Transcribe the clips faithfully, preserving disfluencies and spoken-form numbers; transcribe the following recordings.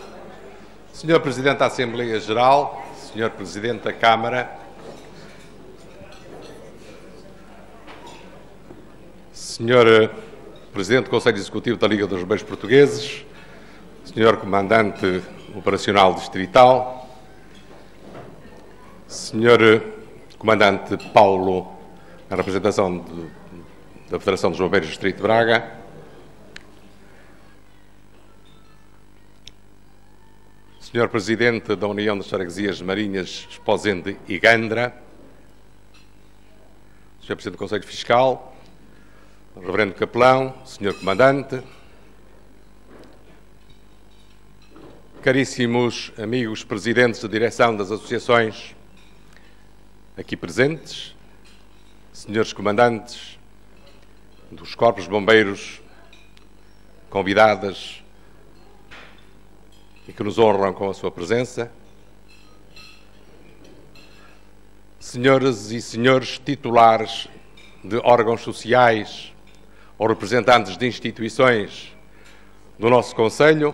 senhor Presidente da Assembleia Geral, senhor Presidente da Câmara, senhor Presidente do Conselho Executivo da Liga dos Bombeiros Portugueses, senhor Comandante Operacional Distrital, senhor Comandante Paulo, na representação de, da Federação dos Bombeiros do Distrito de Braga, senhor Presidente da União das Freguesias Marinhas, Esposende e Gandra, senhor Presidente do Conselho Fiscal, Reverendo Capelão, senhor Comandante, caríssimos amigos presidentes de direção das associações aqui presentes, senhores comandantes dos corpos de bombeiros, convidadas e que nos honram com a sua presença, senhoras e senhores titulares de órgãos sociais ou representantes de instituições do nosso Conselho,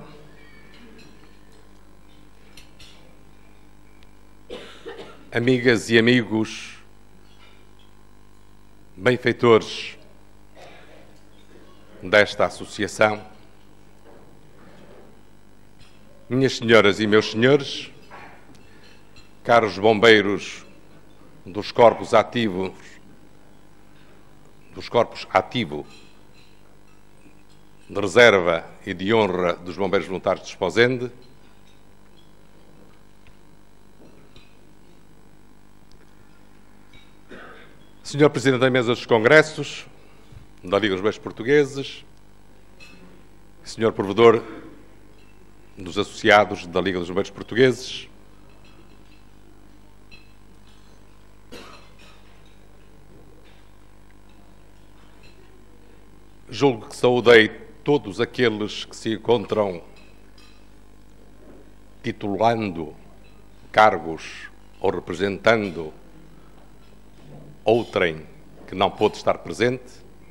amigas e amigos, benfeitores desta associação, minhas senhoras e meus senhores, caros bombeiros dos corpos ativos, dos corpos ativo, de reserva e de honra dos bombeiros voluntários de Esposende, senhor Presidente da Mesa dos Congressos da Liga dos Bombeiros Portugueses, senhor Provedor dos Associados da Liga dos Bombeiros Portugueses, julgo que saudei todos aqueles que se encontram titulando cargos ou representando outrem que não pôde estar presente.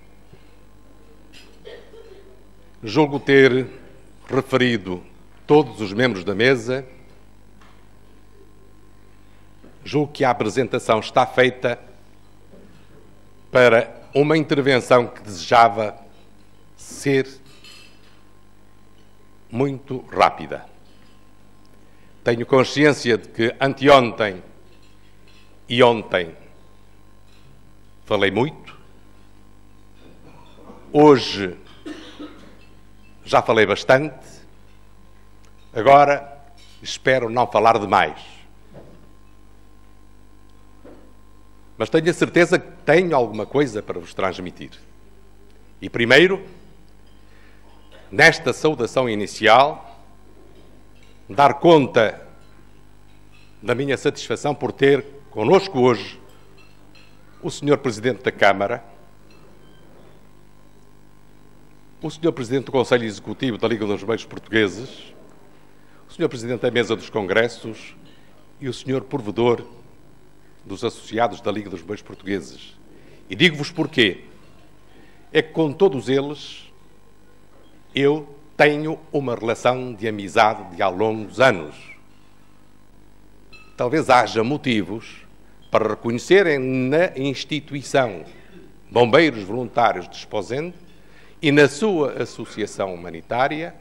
Julgo ter referido todos os membros da mesa. Julgo que a apresentação está feita para uma intervenção que desejava ser muito rápida. Tenho consciência de que anteontem e ontem falei muito. Hoje já falei bastante. Agora espero não falar demais. Mas tenho a certeza que tenho alguma coisa para vos transmitir. E primeiro, nesta saudação inicial, dar conta da minha satisfação por ter connosco hoje o senhor Presidente da Câmara, o senhor Presidente do Conselho Executivo da Liga dos Bombeiros Portugueses, o senhor Presidente da Mesa dos Congressos e o senhor Provedor dos Associados da Liga dos Bombeiros Portugueses. E digo-vos porquê. É que com todos eles eu tenho uma relação de amizade de há longos anos. Talvez haja motivos para reconhecerem na instituição Bombeiros Voluntários de Esposende e na sua associação humanitária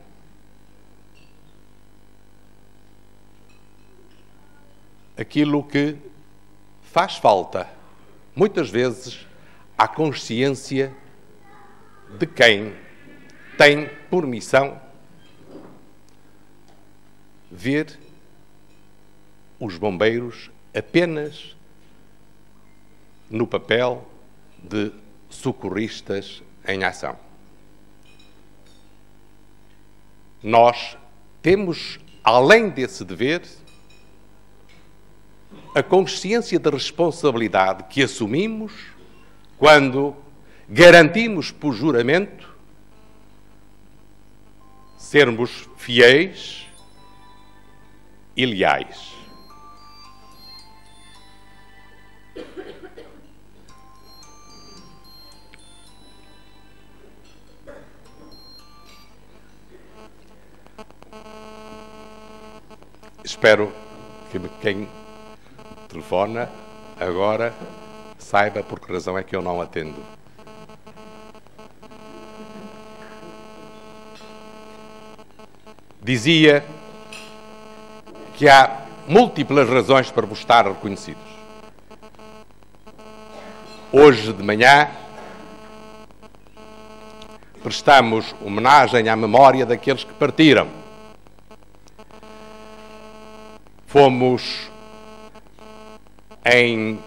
aquilo que faz falta, muitas vezes, à consciência de quem tem por missão ver os bombeiros apenas no papel de socorristas em ação. Nós temos, além desse dever, a consciência da responsabilidade que assumimos quando garantimos por juramento sermos fiéis e leais. espero que quem telefona agora saiba por que razão é que eu não atendo. Dizia que há múltiplas razões para vos estar reconhecidos. Hoje de manhã prestamos homenagem à memória daqueles que partiram. Fomos em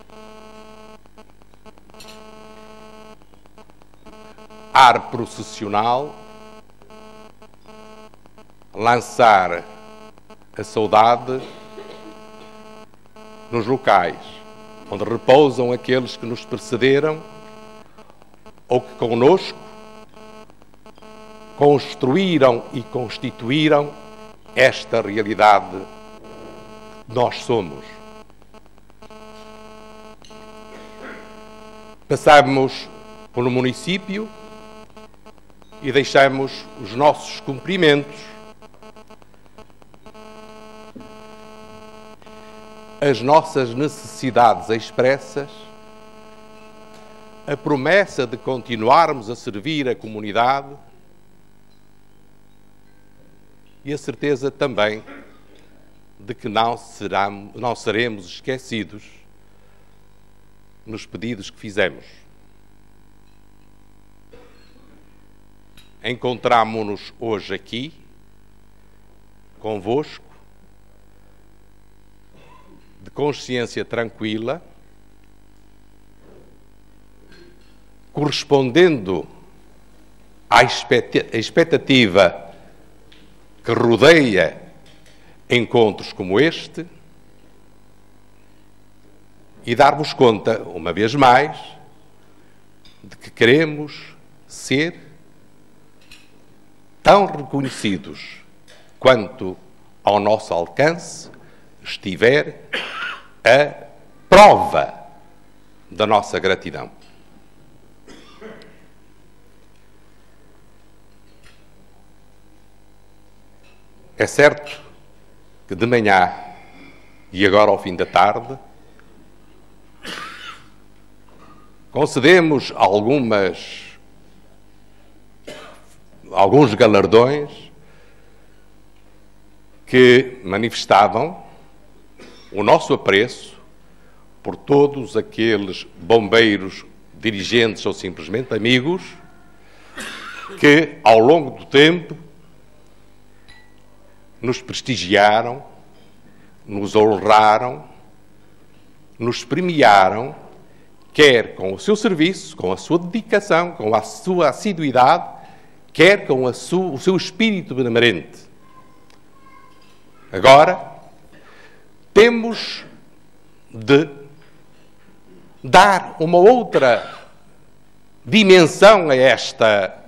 ar processional lançar a saudade nos locais onde repousam aqueles que nos precederam ou que conosco construíram e constituíram esta realidade que nós somos. Passamos pelo município e deixamos os nossos cumprimentos, as nossas necessidades expressas, a promessa de continuarmos a servir a comunidade e a certeza também de que não, será, não seremos esquecidos nos pedidos que fizemos. Encontramo-nos hoje aqui, convosco, de consciência tranquila, correspondendo à expectativa que rodeia encontros como este, e dar-vos conta, uma vez mais, de que queremos ser tão reconhecidos quanto ao nosso alcance estiver a prova da nossa gratidão. É certo que de manhã e agora ao fim da tarde concedemos algumas alguns galardões que manifestavam o nosso apreço por todos aqueles bombeiros, dirigentes ou simplesmente amigos que, ao longo do tempo, nos prestigiaram, nos honraram, nos premiaram, quer com o seu serviço, com a sua dedicação, com a sua assiduidade, quer com a sua, o seu espírito benemerente. Agora, temos de dar uma outra dimensão a esta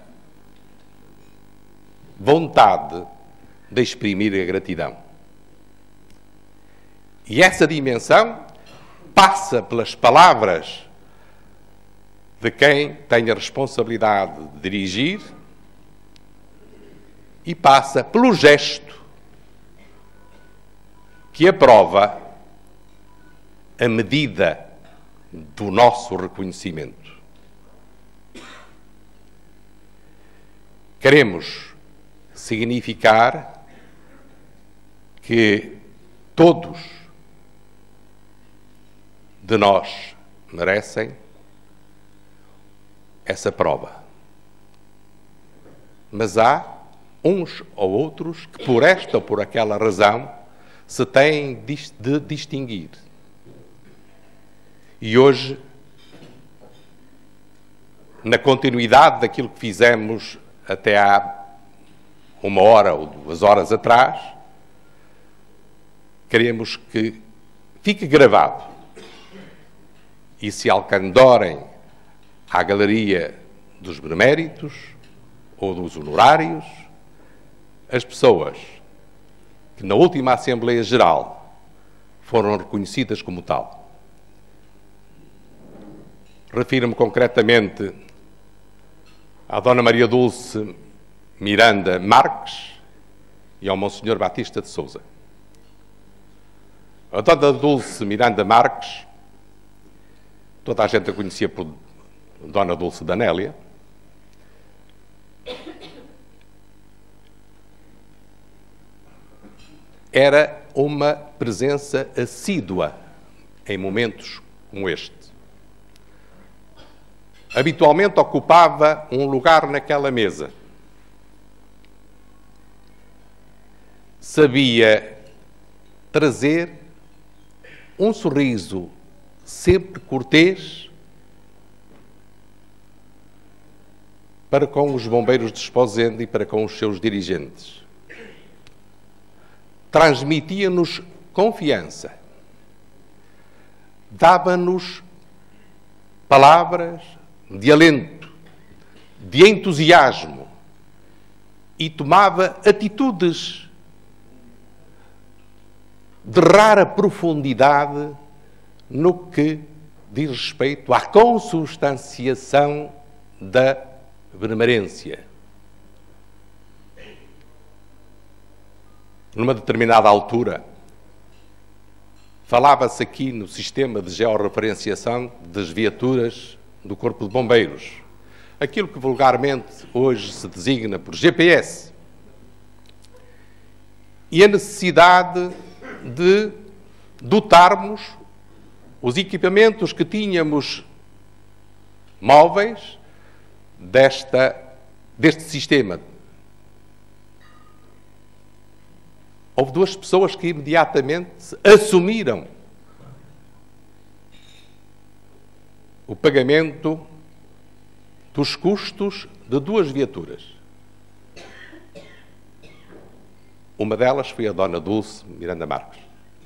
vontade de exprimir a gratidão. E essa dimensão passa pelas palavras de quem tem a responsabilidade de dirigir e passa pelo gesto que aprova a medida do nosso reconhecimento. Queremos significar que todos de nós merecem essa prova. Mas há uns ou outros que, por esta ou por aquela razão, se têm de distinguir. E hoje, na continuidade daquilo que fizemos até há uma hora ou duas horas atrás, queremos que fique gravado e se alcandorem à galeria dos beneméritos ou dos honorários as pessoas que na última Assembleia Geral foram reconhecidas como tal. Refiro-me concretamente à Dona Maria Dulce Miranda Marques e ao Monsenhor Batista de Sousa. A dona Dulce Miranda Marques, toda a gente a conhecia por Dona Dulce Danélia, era uma presença assídua em momentos como este. Habitualmente ocupava um lugar naquela mesa. Sabia trazer um sorriso sempre cortês para com os bombeiros de Esposende e para com os seus dirigentes. Transmitia-nos confiança, dava-nos palavras de alento, de entusiasmo e tomava atitudes de rara profundidade no que diz respeito à consubstanciação da benemerência. Numa determinada altura, falava-se aqui no sistema de georreferenciação das viaturas do Corpo de Bombeiros, aquilo que vulgarmente hoje se designa por G P S, e a necessidade de dotarmos os equipamentos que tínhamos móveis desta, deste sistema. Houve duas pessoas que imediatamente assumiram o pagamento dos custos de duas viaturas. Uma delas foi a Dona Dulce Miranda Marques.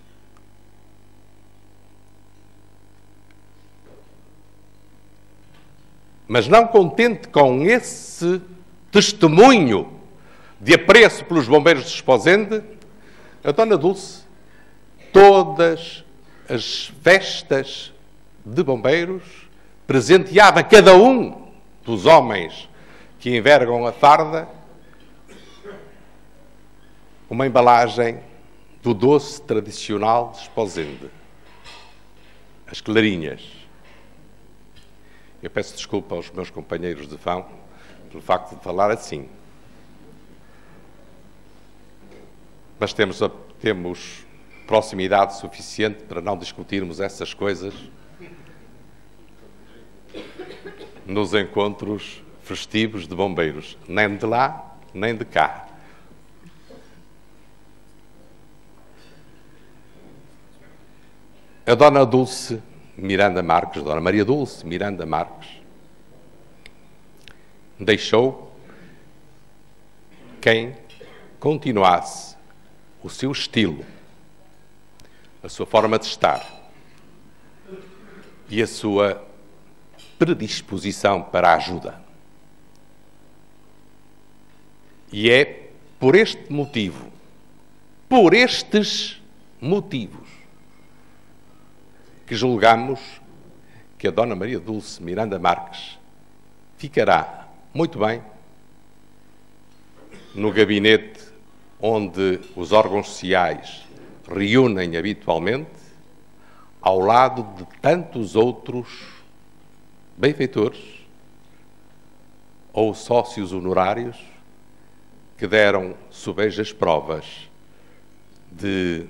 Mas não contente com esse testemunho de apreço pelos bombeiros de Esposende, a Dona Dulce, todas as festas de bombeiros, presenteava cada um dos homens que envergam a farda uma embalagem do doce tradicional de Esposende, as clarinhas. Eu peço desculpa aos meus companheiros de vão pelo facto de falar assim. Mas temos, temos proximidade suficiente para não discutirmos essas coisas nos encontros festivos de bombeiros, nem de lá, nem de cá. A Dona Dulce Miranda Marques, Dona Maria Dulce Miranda Marques, deixou quem continuasse o seu estilo, a sua forma de estar e a sua predisposição para a ajuda. E é por este motivo, por estes motivos, que julgamos que a Dona Maria Dulce Miranda Marques ficará muito bem no gabinete onde os órgãos sociais reúnem habitualmente, ao lado de tantos outros benfeitores ou sócios honorários que deram sobejas provas de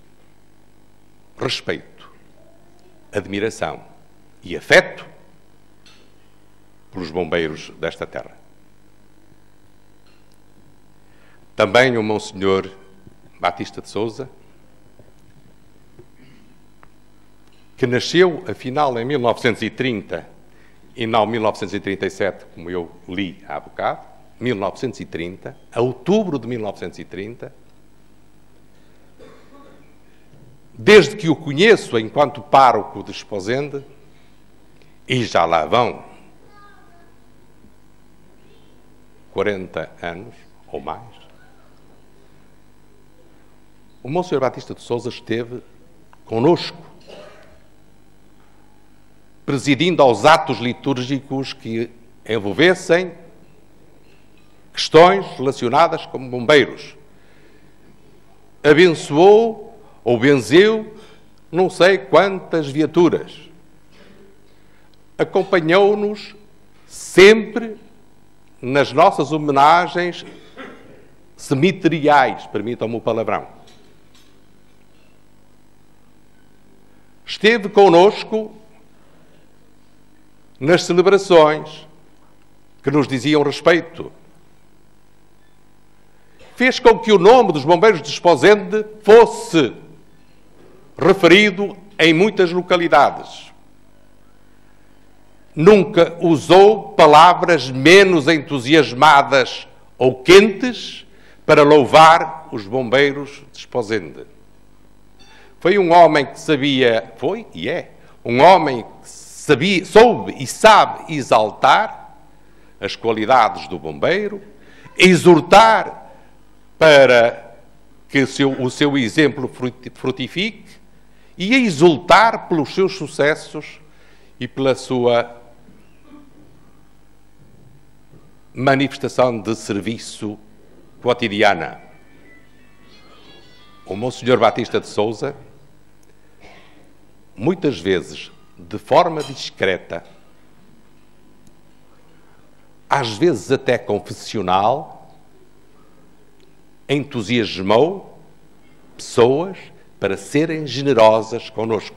respeito, admiração e afeto pelos bombeiros desta terra. Também o Monsenhor Batista de Sousa, que nasceu, afinal, em mil novecentos e trinta e não mil novecentos e trinta e sete, como eu li há bocado, mil novecentos e trinta, a outubro de mil novecentos e trinta, desde que o conheço enquanto pároco de Esposende, e já lá vão quarenta anos ou mais, o Monsenhor Batista de Sousa esteve conosco, presidindo aos atos litúrgicos que envolvessem questões relacionadas com bombeiros. Abençoou ou benzeu não sei quantas viaturas. Acompanhou-nos sempre nas nossas homenagens cemiteriais, permitam-me o palavrão. Esteve conosco nas celebrações que nos diziam respeito. Fez com que o nome dos bombeiros de Esposende fosse referido em muitas localidades. Nunca usou palavras menos entusiasmadas ou quentes para louvar os bombeiros de Esposende. Foi um homem que sabia, foi e é, um homem que sabia, soube e sabe exaltar as qualidades do bombeiro, exortar para que o seu, o seu exemplo frutifique e exultar pelos seus sucessos e pela sua manifestação de serviço cotidiana. O Monsenhor Batista de Sousa, muitas vezes de forma discreta, às vezes até confessional, entusiasmou pessoas para serem generosas conosco.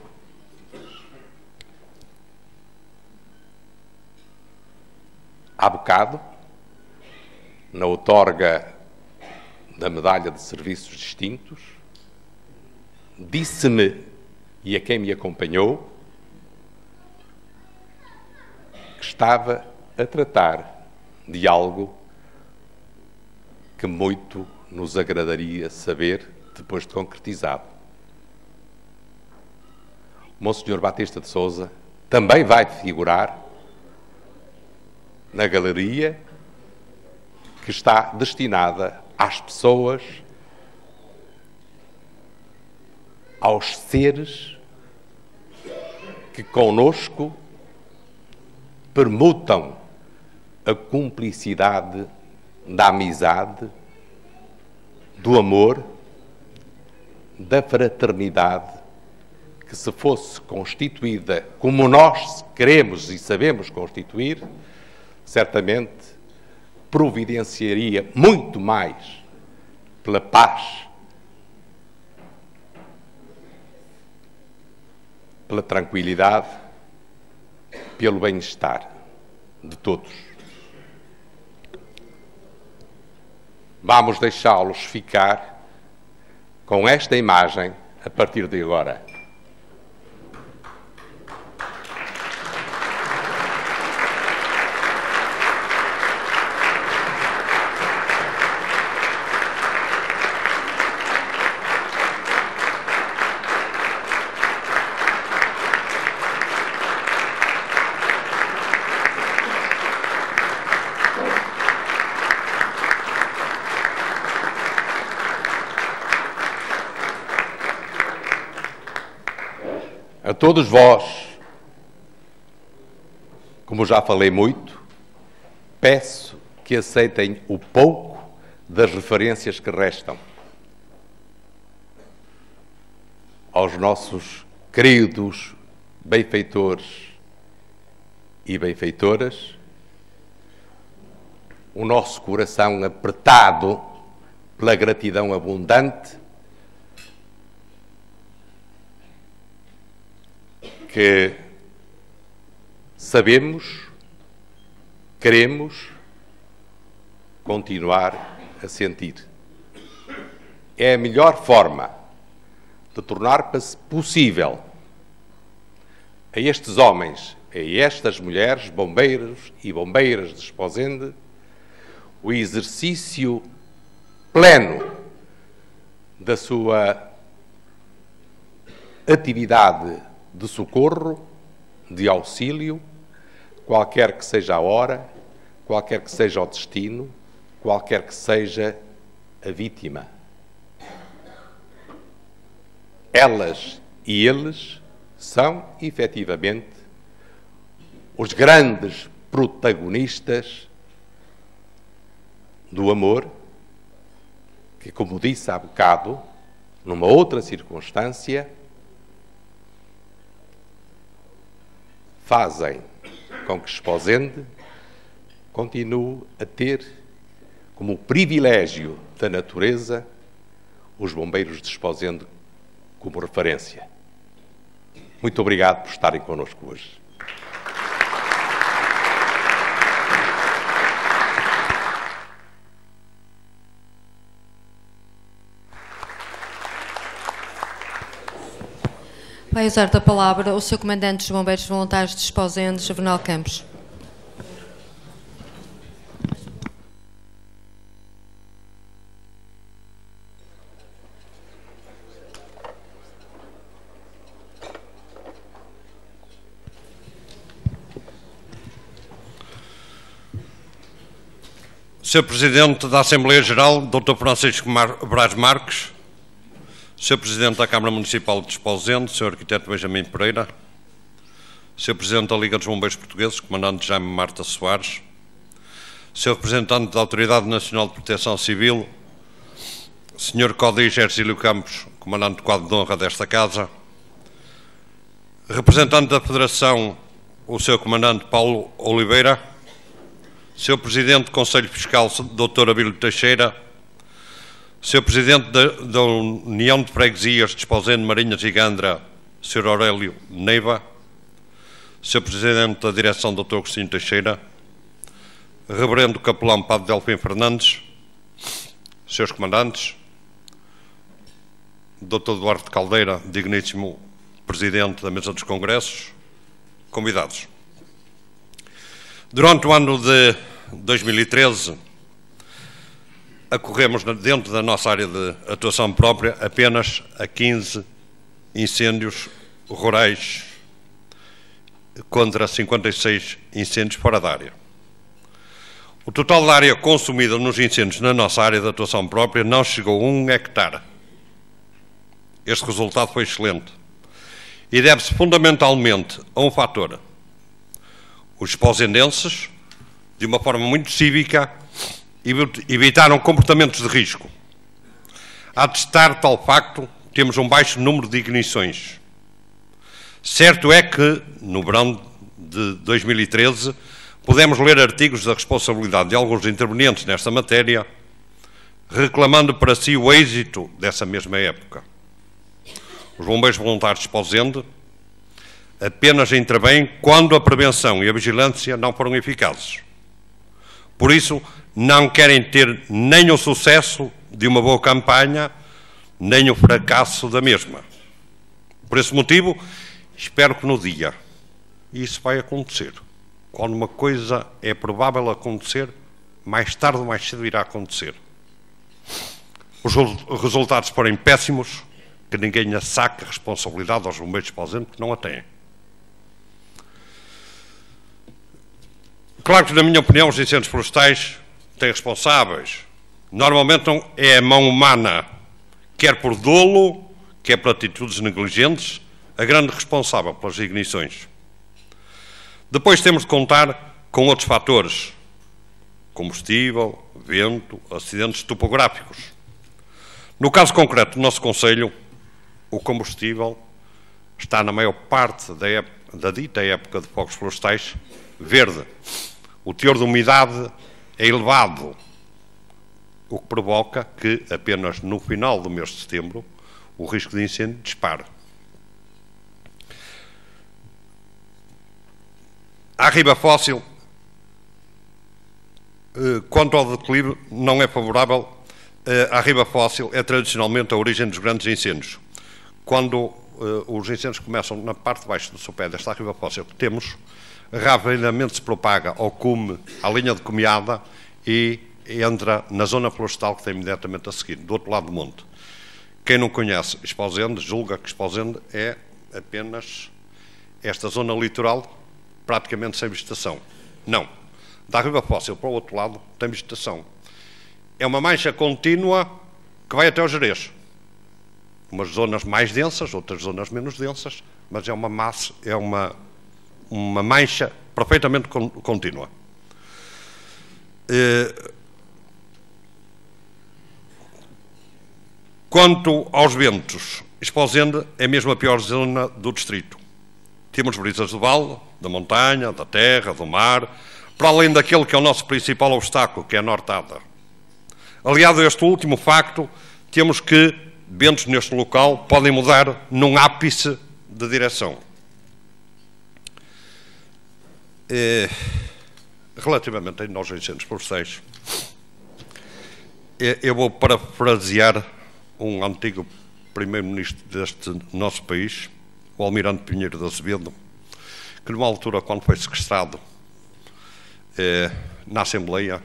Há bocado, na outorga da Medalha de Serviços Distintos, disse-me, e a quem me acompanhou, que estava a tratar de algo que muito nos agradaria saber depois de concretizado. O Monsenhor Batista de Sousa também vai figurar na galeria que está destinada às pessoas, aos seres que conosco permutam a cumplicidade da amizade, do amor, da fraternidade, que se fosse constituída como nós queremos e sabemos constituir, certamente providenciaria muito mais pela paz, pela tranquilidade, pelo bem-estar de todos. Vamos deixá-los ficar com esta imagem a partir de agora. A todos vós, como já falei muito, peço que aceitem o pouco das referências que restam aos nossos queridos benfeitores e benfeitoras, o nosso coração apertado pela gratidão abundante que sabemos, queremos continuar a sentir. É a melhor forma de tornar possível a estes homens, a estas mulheres, bombeiros e bombeiras de Esposende, o exercício pleno da sua atividade de socorro, de auxílio, qualquer que seja a hora, qualquer que seja o destino, qualquer que seja a vítima. Elas e eles são, efetivamente, os grandes protagonistas do amor, que, como disse há bocado, numa outra circunstância, fazem com que Esposende continue a ter como privilégio da natureza os bombeiros de Esposende como referência. Muito obrigado por estarem connosco hoje. Vai usar da palavra o seu Comandante dos Bombeiros Voluntários de Esposende, Juvenal Campos. senhor Presidente da Assembleia Geral, doutor Francisco Mar Braz Marques, senhor Presidente da Câmara Municipal de Esposende, senhor Arquiteto Benjamin Pereira, senhor Presidente da Liga dos Bombeiros Portugueses, Comandante Jaime Marta Soares, senhor Representante da Autoridade Nacional de Proteção Civil, senhor Código Ercílio Campos, Comandante do Quadro de Honra desta Casa, representante da Federação, o senhor Comandante Paulo Oliveira, senhor Presidente do Conselho Fiscal, doutor Abílio Teixeira, senhor Presidente da, da União de Freguesias de Esposende, Marinhas e Gandra, senhor Aurélio Neiva, senhor Presidente da Direção, doutor Agostinho Teixeira, Reverendo Capelão Padre Delfim Fernandes, senhores Comandantes, doutor Duarte Caldeira, digníssimo Presidente da Mesa dos Congressos, convidados. Durante o ano de dois mil e treze, acorremos dentro da nossa área de atuação própria apenas a quinze incêndios rurais contra cinquenta e seis incêndios fora da área. O total da área consumida nos incêndios na nossa área de atuação própria não chegou a um hectare. Este resultado foi excelente e deve-se fundamentalmente a um fator. Os esposendenses, de uma forma muito cívica, evitaram comportamentos de risco. A atestar tal facto, temos um baixo número de ignições. Certo é que, no verão de dois mil e treze, podemos ler artigos da responsabilidade de alguns intervenientes nesta matéria, reclamando para si o êxito dessa mesma época. Os bombeiros voluntários de Esposende apenas intervêm quando a prevenção e a vigilância não foram eficazes. Por isso, não querem ter nem o sucesso de uma boa campanha, nem o fracasso da mesma. Por esse motivo, espero que no dia, e isso vai acontecer, quando uma coisa é provável acontecer, mais tarde ou mais cedo irá acontecer. Os resultados forem péssimos, que ninguém saque a responsabilidade aos bombeiros de Esposende, que não a têm. Claro que, na minha opinião, os incêndios florestais têm responsáveis. Normalmente é a mão humana, quer por dolo, quer por atitudes negligentes, a grande responsável pelas ignições. Depois temos de contar com outros fatores: combustível, vento, acidentes topográficos. No caso concreto do nosso concelho, o combustível está, na maior parte da, época, da dita época de fogos florestais, verde. O teor de umidade é elevado, o que provoca que, apenas no final do mês de setembro, o risco de incêndio dispare. A riba fóssil, quanto ao declive, não é favorável. A riba fóssil é tradicionalmente a origem dos grandes incêndios. Quando os incêndios começam na parte de baixo do sopé desta riba fóssil que temos, rapidamente se propaga ao cume, à linha de cumeada, e entra na zona florestal que tem imediatamente a seguir, do outro lado do monte. Quem não conhece Esposende julga que Esposende é apenas esta zona litoral praticamente sem vegetação. Não. Da riba fóssil para o outro lado tem vegetação. É uma mancha contínua que vai até ao Gerês. Umas zonas mais densas, outras zonas menos densas, mas é uma massa, é uma uma mancha perfeitamente contínua. Quanto aos ventos, Esposende é mesmo a pior zona do distrito. Temos brisas do vale, da montanha, da terra, do mar, para além daquele que é o nosso principal obstáculo, que é a nortada. Aliado a este último facto, temos que ventos neste local podem mudar num ápice de direção. É, relativamente aos incêndios florestais, é, eu vou parafrasear um antigo primeiro-ministro deste nosso país, o Almirante Pinheiro de Azevedo, que numa altura, quando foi sequestrado é, na Assembleia,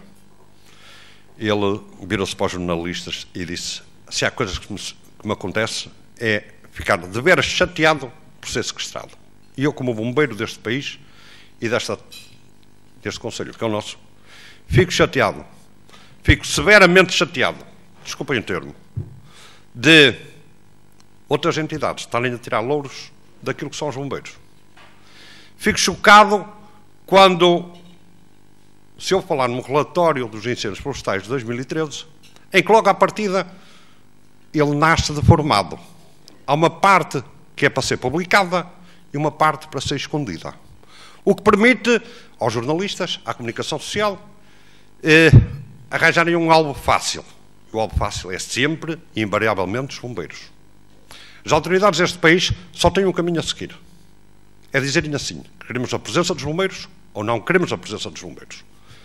ele virou-se para os jornalistas e disse: se há coisas que me, que me acontece é ficar de veras chateado por ser sequestrado. E eu, como bombeiro deste país e desta, deste conselho, que é o nosso, fico chateado, fico severamente chateado, desculpem o termo, de outras entidades estarem a tirar louros daquilo que são os bombeiros. Fico chocado quando, se eu falar num relatório dos incêndios florestais de dois mil e treze, em que logo à partida ele nasce deformado. Há uma parte que é para ser publicada e uma parte para ser escondida. O que permite aos jornalistas, à comunicação social, eh, arranjarem um alvo fácil. O alvo fácil é sempre e invariavelmente os bombeiros. As autoridades deste país só têm um caminho a seguir. É dizerem assim: queremos a presença dos bombeiros ou não queremos a presença dos bombeiros.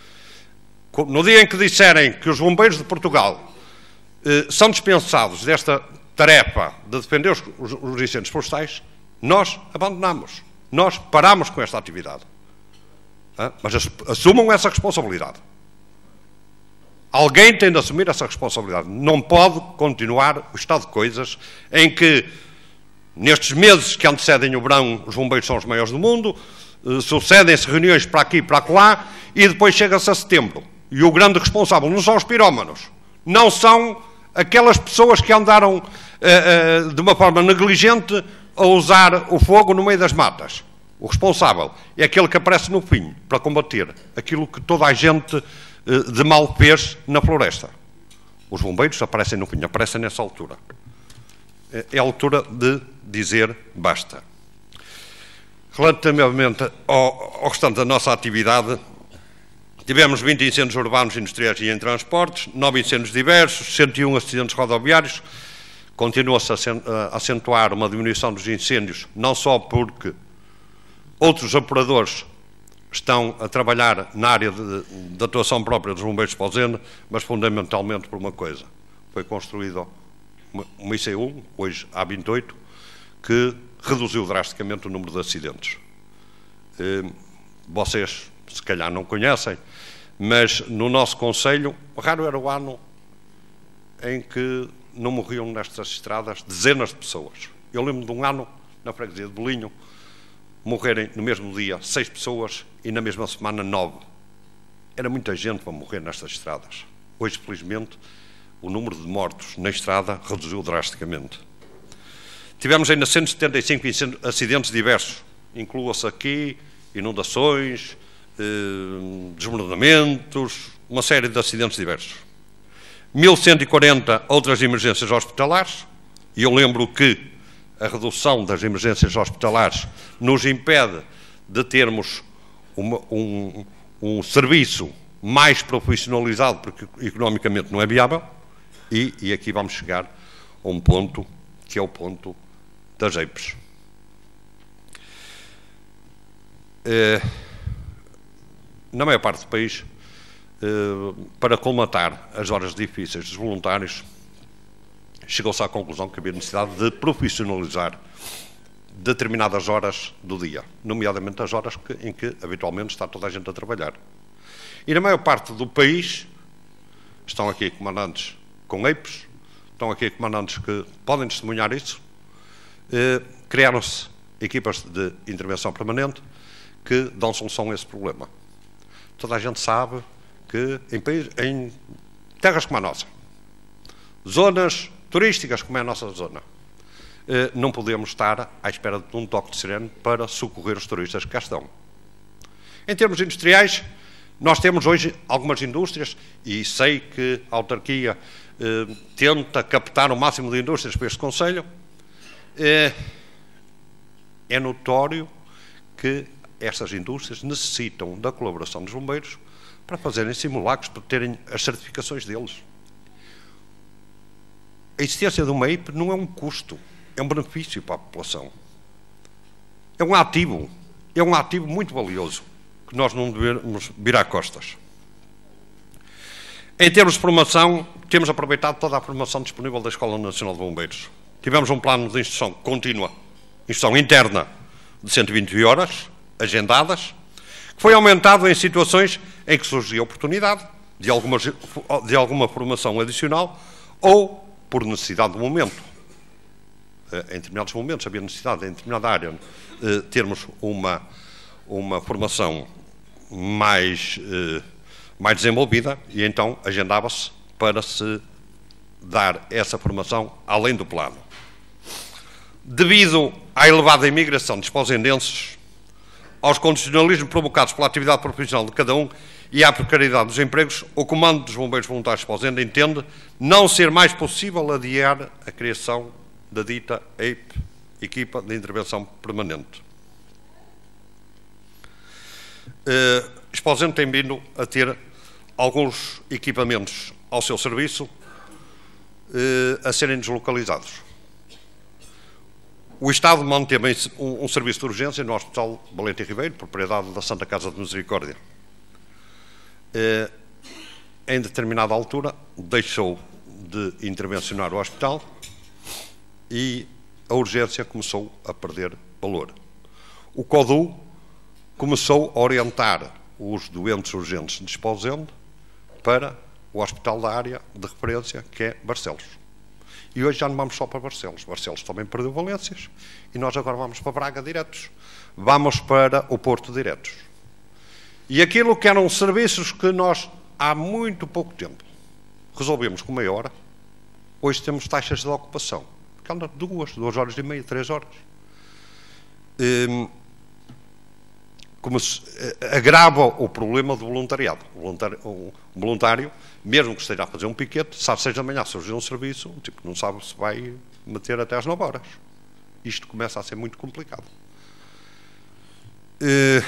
No dia em que disserem que os bombeiros de Portugal eh, são dispensados desta tarefa de defender os, os, os incêndios florestais, nós abandonamos. Nós paramos com esta atividade. Ah, mas assumam essa responsabilidade. Alguém tem de assumir essa responsabilidade. Não pode continuar o estado de coisas em que, nestes meses que antecedem o verão, os bombeiros são os maiores do mundo, eh, sucedem-se reuniões para aqui e para lá, e depois chega-se a setembro. E o grande responsável não são os pirómanos, não são aquelas pessoas que andaram uh, uh, de uma forma negligente a usar o fogo no meio das matas. O responsável é aquele que aparece no fim para combater aquilo que toda a gente uh, de mal fez na floresta. Os bombeiros aparecem no fim, aparecem nessa altura. É a altura de dizer basta. Relativamente ao, ao restante da nossa atividade, tivemos vinte incêndios urbanos, industriais e em transportes, nove incêndios diversos, cento e um acidentes rodoviários. Continua-se a acentuar uma diminuição dos incêndios, não só porque outros operadores estão a trabalhar na área de, de atuação própria dos bombeiros de Esposende, mas fundamentalmente por uma coisa. Foi construído uma I C um, hoje há vinte e oito, que reduziu drasticamente o número de acidentes. Vocês, se calhar, não conhecem, mas no nosso concelho, raro era o ano em que não morriam nestas estradas dezenas de pessoas. Eu lembro de um ano, na freguesia de Bolinho, morrerem no mesmo dia seis pessoas e na mesma semana nove. Era muita gente para morrer nestas estradas. Hoje, felizmente, o número de mortos na estrada reduziu drasticamente. Tivemos ainda cento e setenta e cinco acidentes diversos. Inclua-se aqui inundações, eh, desmoronamentos, uma série de acidentes diversos. mil cento e quarenta outras emergências hospitalares, e eu lembro que a redução das emergências hospitalares nos impede de termos uma, um, um serviço mais profissionalizado, porque economicamente não é viável, e, e aqui vamos chegar a um ponto que é o ponto das E I Ps. Eh, na maior parte do país, eh, para colmatar as horas difíceis dos voluntários, chegou-se à conclusão que havia necessidade de profissionalizar determinadas horas do dia, nomeadamente as horas que, em que habitualmente está toda a gente a trabalhar. E na maior parte do país, estão aqui comandantes com E I Ps, estão aqui comandantes que podem testemunhar isso, eh, criaram-se equipas de intervenção permanente que dão solução a esse problema. Toda a gente sabe que em, país, em terras como a nossa, zonas turísticas como é a nossa zona, eh, não podemos estar à espera de um toque de sirene para socorrer os turistas que cá estão. Em termos industriais, nós temos hoje algumas indústrias, e sei que a autarquia eh, tenta captar o máximo de indústrias para este concelho. Eh, é notório que estas indústrias necessitam da colaboração dos bombeiros para fazerem simulacros, para terem as certificações deles. A existência de uma I P não é um custo, é um benefício para a população. É um ativo, é um ativo muito valioso, que nós não devemos virar costas. Em termos de formação, temos aproveitado toda a formação disponível da Escola Nacional de Bombeiros. Tivemos um plano de instrução contínua, instrução interna, de cento e vinte horas, agendadas, que foi aumentado em situações em que surgia a oportunidade de alguma, de alguma formação adicional ou por necessidade do momento. Em determinados momentos havia necessidade, em determinada área, termos uma, uma formação mais, mais desenvolvida e então agendava-se para se dar essa formação além do plano. Devido à elevada imigração de esposendenses, aos condicionalismos provocados pela atividade profissional de cada um e à precariedade dos empregos, o Comando dos Bombeiros Voluntários de Esposende entende não ser mais possível adiar a criação da dita E I P, Equipa de Intervenção Permanente. Uh, Esposende tem vindo a ter alguns equipamentos ao seu serviço uh, a serem deslocalizados. O Estado manteve um, um serviço de urgência no Hospital Valente Ribeiro, propriedade da Santa Casa de Misericórdia. Eh, em determinada altura, deixou de intervencionar o hospital e a urgência começou a perder valor. O CODU começou a orientar os doentes urgentes de Esposende para o hospital da área de referência, que é Barcelos. E hoje já não vamos só para Barcelos. Barcelos também perdeu valências e nós agora vamos para Braga diretos. Vamos para o Porto diretos. E aquilo que eram serviços que nós, há muito pouco tempo, resolvemos com meia hora, hoje temos taxas de ocupação. Que andam duas, duas horas e meia, três horas. Hum, como se, agrava o problema do voluntariado. O voluntário, o voluntário, mesmo que esteja a fazer um piquete, sabe seis da manhã surgir um serviço, tipo, não sabe se vai meter até às nove horas. Isto começa a ser muito complicado. Uh,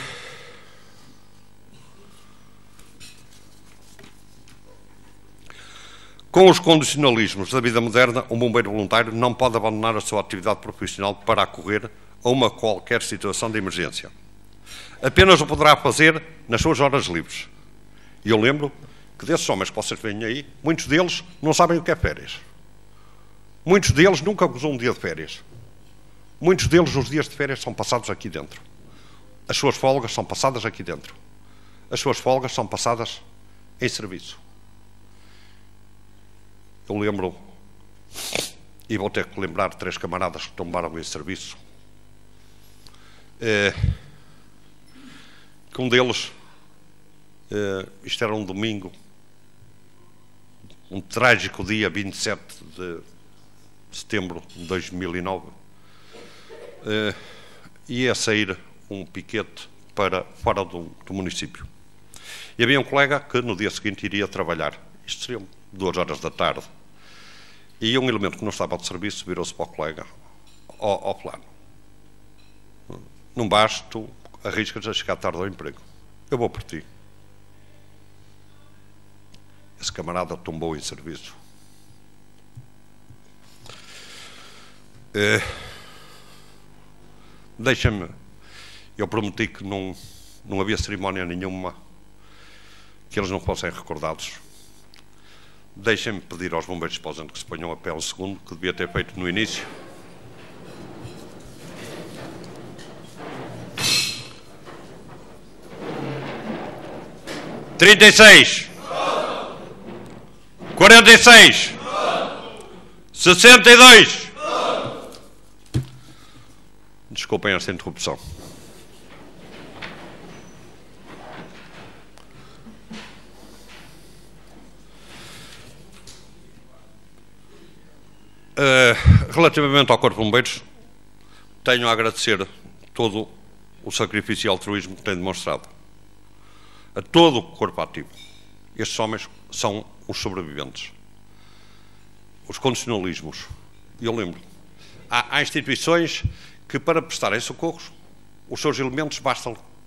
com os condicionalismos da vida moderna, um bombeiro voluntário não pode abandonar a sua atividade profissional para acorrer a uma qualquer situação de emergência. Apenas o poderá fazer nas suas horas livres. E eu lembro que desses homens que vocês veem aí, muitos deles não sabem o que é férias. Muitos deles nunca gozam um dia de férias. Muitos deles, os dias de férias são passados aqui dentro. As suas folgas são passadas aqui dentro. As suas folgas são passadas em serviço. Eu lembro, e vou ter que lembrar três camaradas que tombaram esse serviço, é, que um deles, é, isto era um domingo, um trágico dia, vinte e sete de setembro de dois mil e nove, é, ia sair um piquete para fora do, do município. E havia um colega que no dia seguinte iria trabalhar. Isto seriam duas horas da tarde. E um elemento que não estava de serviço virou-se para o colega, ao, ao plano. Não basta, tu arriscas a chegar tarde ao emprego. Eu vou por ti. Esse camarada tombou em serviço. É, deixa-me, eu prometi que não, não havia cerimónia nenhuma, que eles não fossem recordados. Deixem-me pedir aos bombeiros de Esposende que se ponham a pé um segundo, que devia ter feito no início. trinta e seis. quarenta e seis. sessenta e dois. Desculpem esta interrupção. Uh, relativamente ao Corpo de Bombeiros, tenho a agradecer todo o sacrifício e altruísmo que tem demonstrado a todo o corpo ativo. Estes homens são os sobreviventes. Os condicionalismos. Eu lembro, há, há instituições que para prestarem socorros, os seus elementos bastam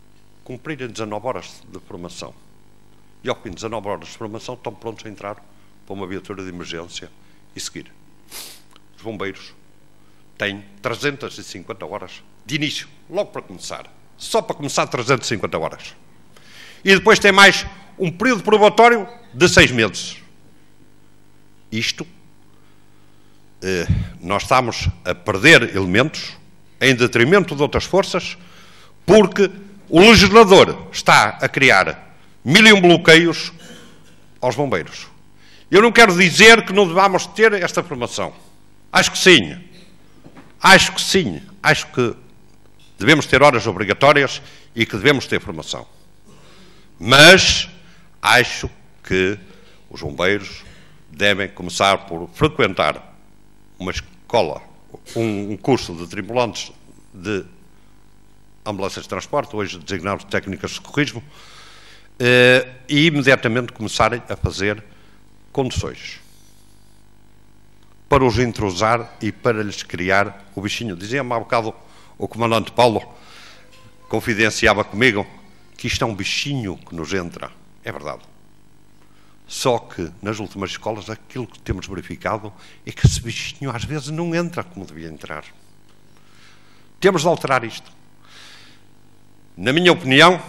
cumprirem dezanove horas de formação. E ao fim de dezanove horas de formação estão prontos a entrar para uma viatura de emergência e seguir. Os bombeiros têm trezentas e cinquenta horas de início, logo para começar. Só para começar trezentas e cinquenta horas. E depois tem mais um período probatório de seis meses. Isto, eh, nós estamos a perder elementos em detrimento de outras forças, porque o legislador está a criar mil e um bloqueios aos bombeiros. Eu não quero dizer que não devamos ter esta formação. Acho que sim. Acho que sim. Acho que devemos ter horas obrigatórias e que devemos ter formação. Mas acho que os bombeiros devem começar por frequentar uma escola, um, um curso de tripulantes de ambulâncias de transporte, hoje designados técnicas de socorrismo, eh, e imediatamente começarem a fazer conduções para os intrusar e para lhes criar o bichinho. Dizia-me há bocado o comandante Paulo, confidenciava comigo, que isto é um bichinho que nos entra. É verdade. Só que nas últimas escolas aquilo que temos verificado é que esse bichinho às vezes não entra como devia entrar. Temos de alterar isto. Na minha opinião,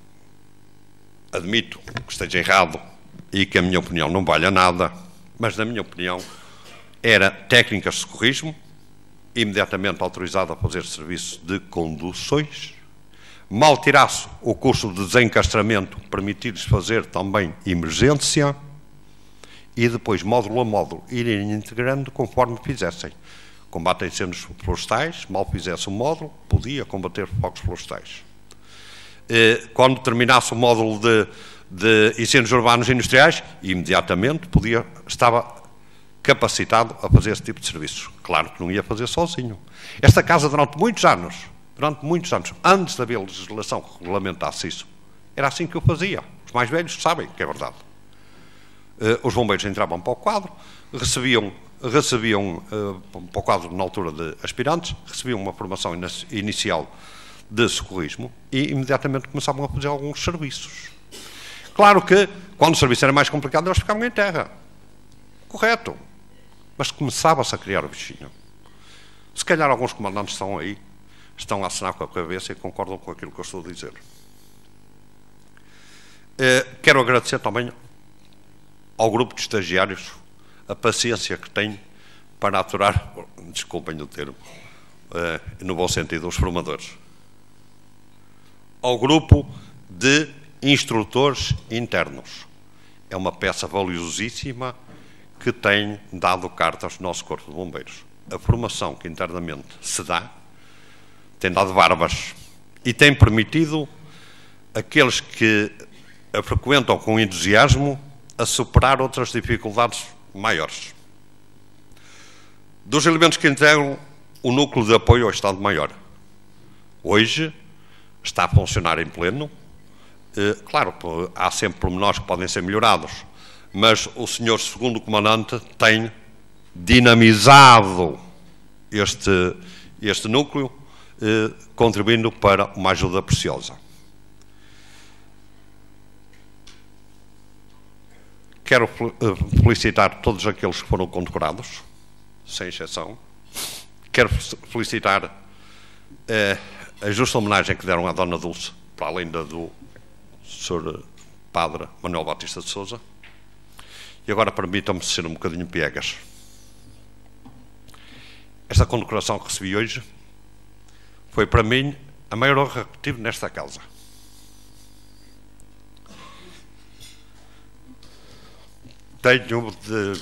admito que esteja errado e que a minha opinião não valha nada, mas na minha opinião era técnicas de socorrismo, imediatamente autorizado a fazer serviço de conduções, mal tirasse o curso de desencastramento, permitir-lhes fazer também emergência e depois, módulo a módulo, irem integrando conforme fizessem. Combate a incêndios florestais, mal fizesse o módulo, podia combater focos florestais. Quando terminasse o módulo de, de incêndios urbanos e industriais, imediatamente podia, estava capacitado a fazer esse tipo de serviços. Claro que não ia fazer sozinho. Esta casa, durante muitos anos, durante muitos anos, antes de haver legislação que regulamentasse isso, era assim que eu fazia. Os mais velhos sabem que é verdade. Os bombeiros entravam para o quadro, recebiam, recebiam para o quadro na altura de aspirantes, recebiam uma formação inicial de socorrismo e imediatamente começavam a fazer alguns serviços. Claro que, quando o serviço era mais complicado, eles ficavam em terra. Correto. Mas começava-se a criar o bichinho. Se calhar alguns comandantes estão aí, estão a acenar com a cabeça e concordam com aquilo que eu estou a dizer. Eh, quero agradecer também ao grupo de estagiários a paciência que tem para aturar, desculpem o termo, eh, no bom sentido, os formadores. Ao grupo de instrutores internos. É uma peça valiosíssima que tem dado carta ao nosso Corpo de Bombeiros. A formação que internamente se dá tem dado barbas e tem permitido aqueles que a frequentam com entusiasmo a superar outras dificuldades maiores. Dos elementos que integram o núcleo de apoio ao Estado-Maior, hoje está a funcionar em pleno. Claro, há sempre pormenores que podem ser melhorados, mas o senhor segundo comandante tem dinamizado este, este núcleo, eh, contribuindo para uma ajuda preciosa. Quero felicitar todos aqueles que foram condecorados, sem exceção. Quero felicitar eh, a justa homenagem que deram à Dona Dulce, para além da do senhor Padre Manuel Batista de Sousa. E agora permitam-me ser um bocadinho piegas. Esta condecoração que recebi hoje foi para mim a maior honra que tive nesta casa. Tenho de...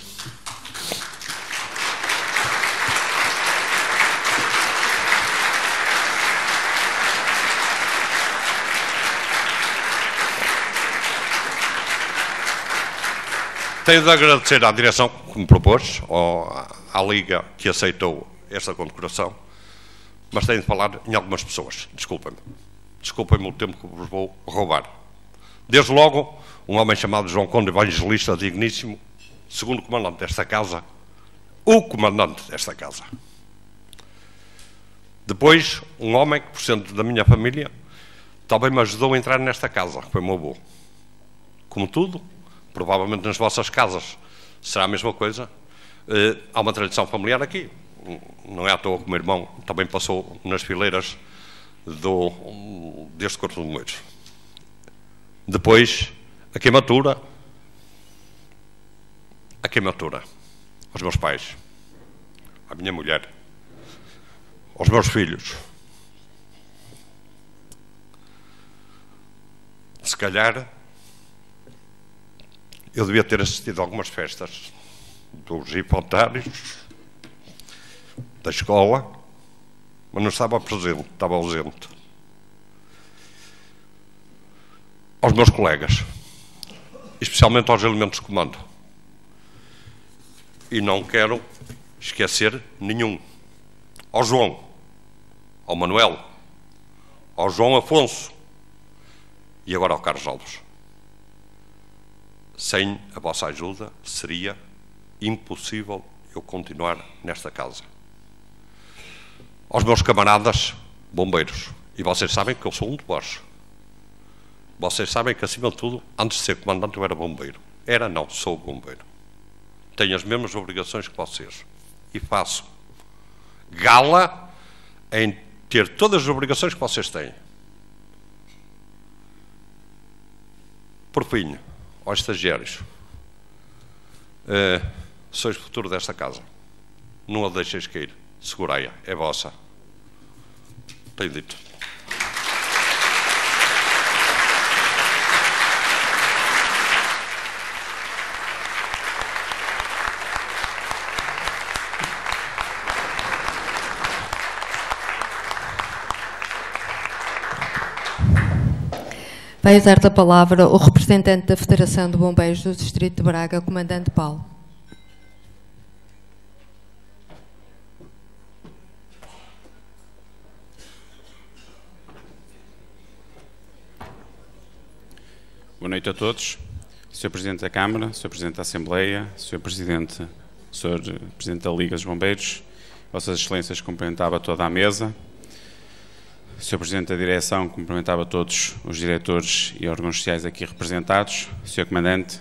Tenho de agradecer à direção que me propôs, ou à Liga que aceitou esta condecoração, mas tenho de falar em algumas pessoas. Desculpem-me. Desculpem-me o tempo que vos vou roubar. Desde logo, um homem chamado João Conde Evangelista Digníssimo, segundo comandante desta casa, o comandante desta casa. Depois, um homem que, por cento da minha família, também me ajudou a entrar nesta casa, foi o meu avô. Como tudo, provavelmente nas vossas casas será a mesma coisa. Uh, há uma tradição familiar aqui. Não é à toa que o meu irmão também passou nas fileiras do, deste Corpo de Bombeiros. Depois, a queimatura. A queimatura. Aos meus pais. À minha mulher. Aos meus filhos. Se calhar, eu devia ter assistido a algumas festas dos infantários, da escola, mas não estava presente, estava ausente. Aos meus colegas, especialmente aos elementos de comando. E não quero esquecer nenhum. Ao João, ao Manuel, ao João Afonso e agora ao Carlos Alves. Sem a vossa ajuda seria impossível eu continuar nesta casa. Aos meus camaradas bombeiros, e vocês sabem que eu sou um de vós. Vocês sabem que, acima de tudo, antes de ser comandante eu era bombeiro. Era não, sou bombeiro. Tenho as mesmas obrigações que vocês. E faço gala em ter todas as obrigações que vocês têm. Por fim, aos estagiários, uh, sois o futuro desta casa. Não a deixeis cair. Segurai-a, é vossa. Tenho dito. Vai usar a palavra o representante da Federação de Bombeiros do Distrito de Braga, Comandante Paulo. Boa noite a todos. senhor Presidente da Câmara, senhor Presidente da Assembleia, senhor Presidente, senhor Presidente da Liga dos Bombeiros, Vossas Excelências, cumprimentava toda a mesa. senhor Presidente da Direção, cumprimentava todos os diretores e órgãos sociais aqui representados. senhor Comandante,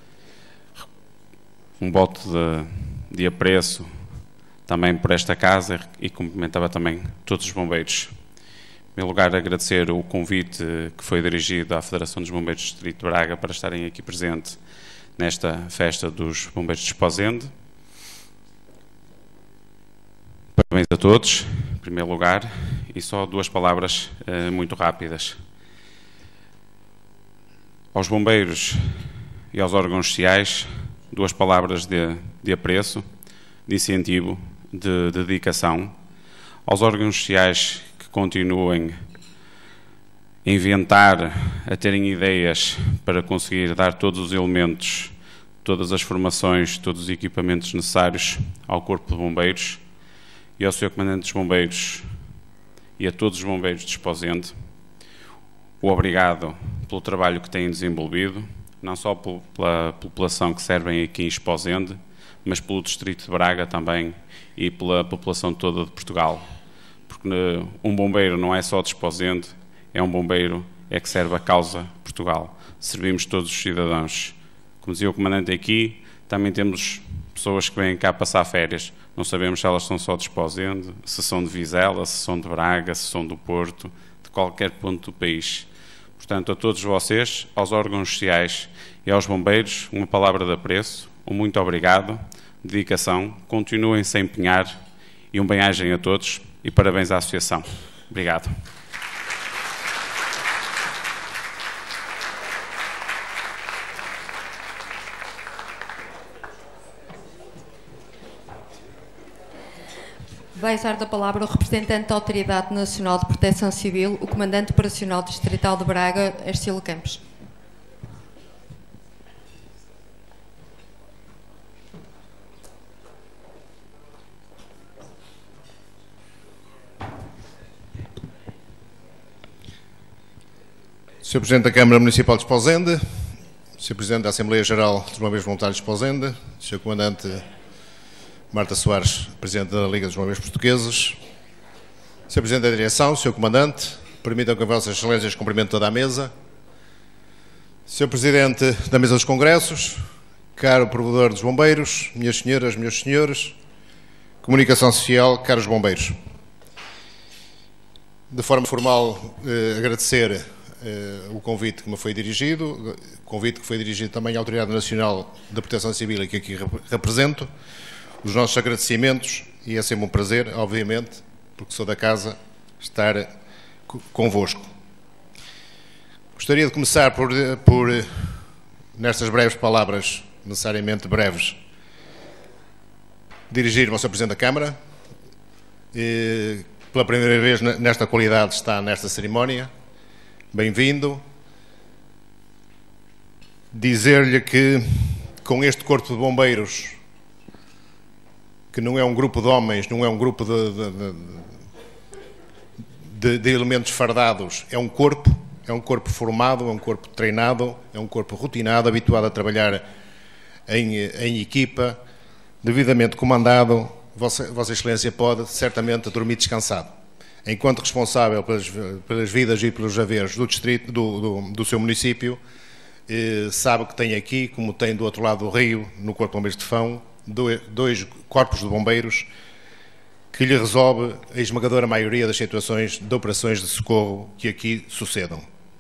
um voto de, de apreço também por esta casa e cumprimentava também todos os bombeiros. Em primeiro lugar, agradecer o convite que foi dirigido à Federação dos Bombeiros do Distrito de Braga para estarem aqui presente nesta festa dos Bombeiros de Esposende. Parabéns a todos, em primeiro lugar, e só duas palavras uh, muito rápidas. Aos bombeiros e aos órgãos sociais, duas palavras de, de apreço, de incentivo, de, de dedicação. Aos órgãos sociais que continuem a inventar, a terem ideias para conseguir dar todos os elementos, todas as formações, todos os equipamentos necessários ao Corpo de Bombeiros, e ao senhor Comandante dos Bombeiros e a todos os bombeiros de Esposende, o obrigado pelo trabalho que têm desenvolvido, não só pela população que servem aqui em Esposende, mas pelo Distrito de Braga também e pela população toda de Portugal. Porque um bombeiro não é só de Esposende, é um bombeiro é que serve a causa Portugal. Servimos todos os cidadãos. Como dizia o Comandante aqui, também temos pessoas que vêm cá passar férias. Não sabemos se elas são só de Esposende, se são de Vizela, se são de Braga, se são do Porto, de qualquer ponto do país. Portanto, a todos vocês, aos órgãos sociais e aos bombeiros, uma palavra de apreço, um muito obrigado, dedicação, continuem-se a empenhar e um bem-ajem a todos e parabéns à Associação. Obrigado. Vai usar da palavra o representante da Autoridade Nacional de Proteção Civil, o Comandante Operacional Distrital de Braga, Hercílio Campos. senhor Presidente da Câmara Municipal de Esposende, senhor Presidente da Assembleia Geral dos Bombeiros Voluntários de Esposende, senhor Comandante Marta Soares, Presidente da Liga dos Bombeiros Portugueses, senhor Presidente da Direção, senhor Comandante, permitam que Vossas Excelências cumprimente toda a mesa. senhor Presidente da Mesa dos Congressos, caro Provedor dos Bombeiros, minhas senhoras, meus senhores, Comunicação Social, caros bombeiros. De forma formal, eh, agradecer eh, o convite que me foi dirigido, convite que foi dirigido também à Autoridade Nacional da Proteção Civil e que aqui represento, os nossos agradecimentos, e é sempre um prazer, obviamente, porque sou da casa, estar convosco. Gostaria de começar por, por nestas breves palavras, necessariamente breves, dirigir-me ao senhor Presidente da Câmara, e, pela primeira vez nesta qualidade está nesta cerimónia. Bem-vindo. Dizer-lhe que com este Corpo de Bombeiros, que não é um grupo de homens, não é um grupo de, de, de, de elementos fardados, é um corpo, é um corpo formado, é um corpo treinado, é um corpo rotinado, habituado a trabalhar em, em equipa, devidamente comandado. Vossa, Vossa Excelência pode certamente dormir descansado. Enquanto responsável pelas, pelas vidas e pelos haveres do distrito, do, do, do seu município, eh, sabe que tem aqui, como tem do outro lado do rio, no Corpo de Bombeiros de Fão, dois, dois corpos de bombeiros que lhe resolve a esmagadora maioria das situações de operações de socorro que aqui sucedam.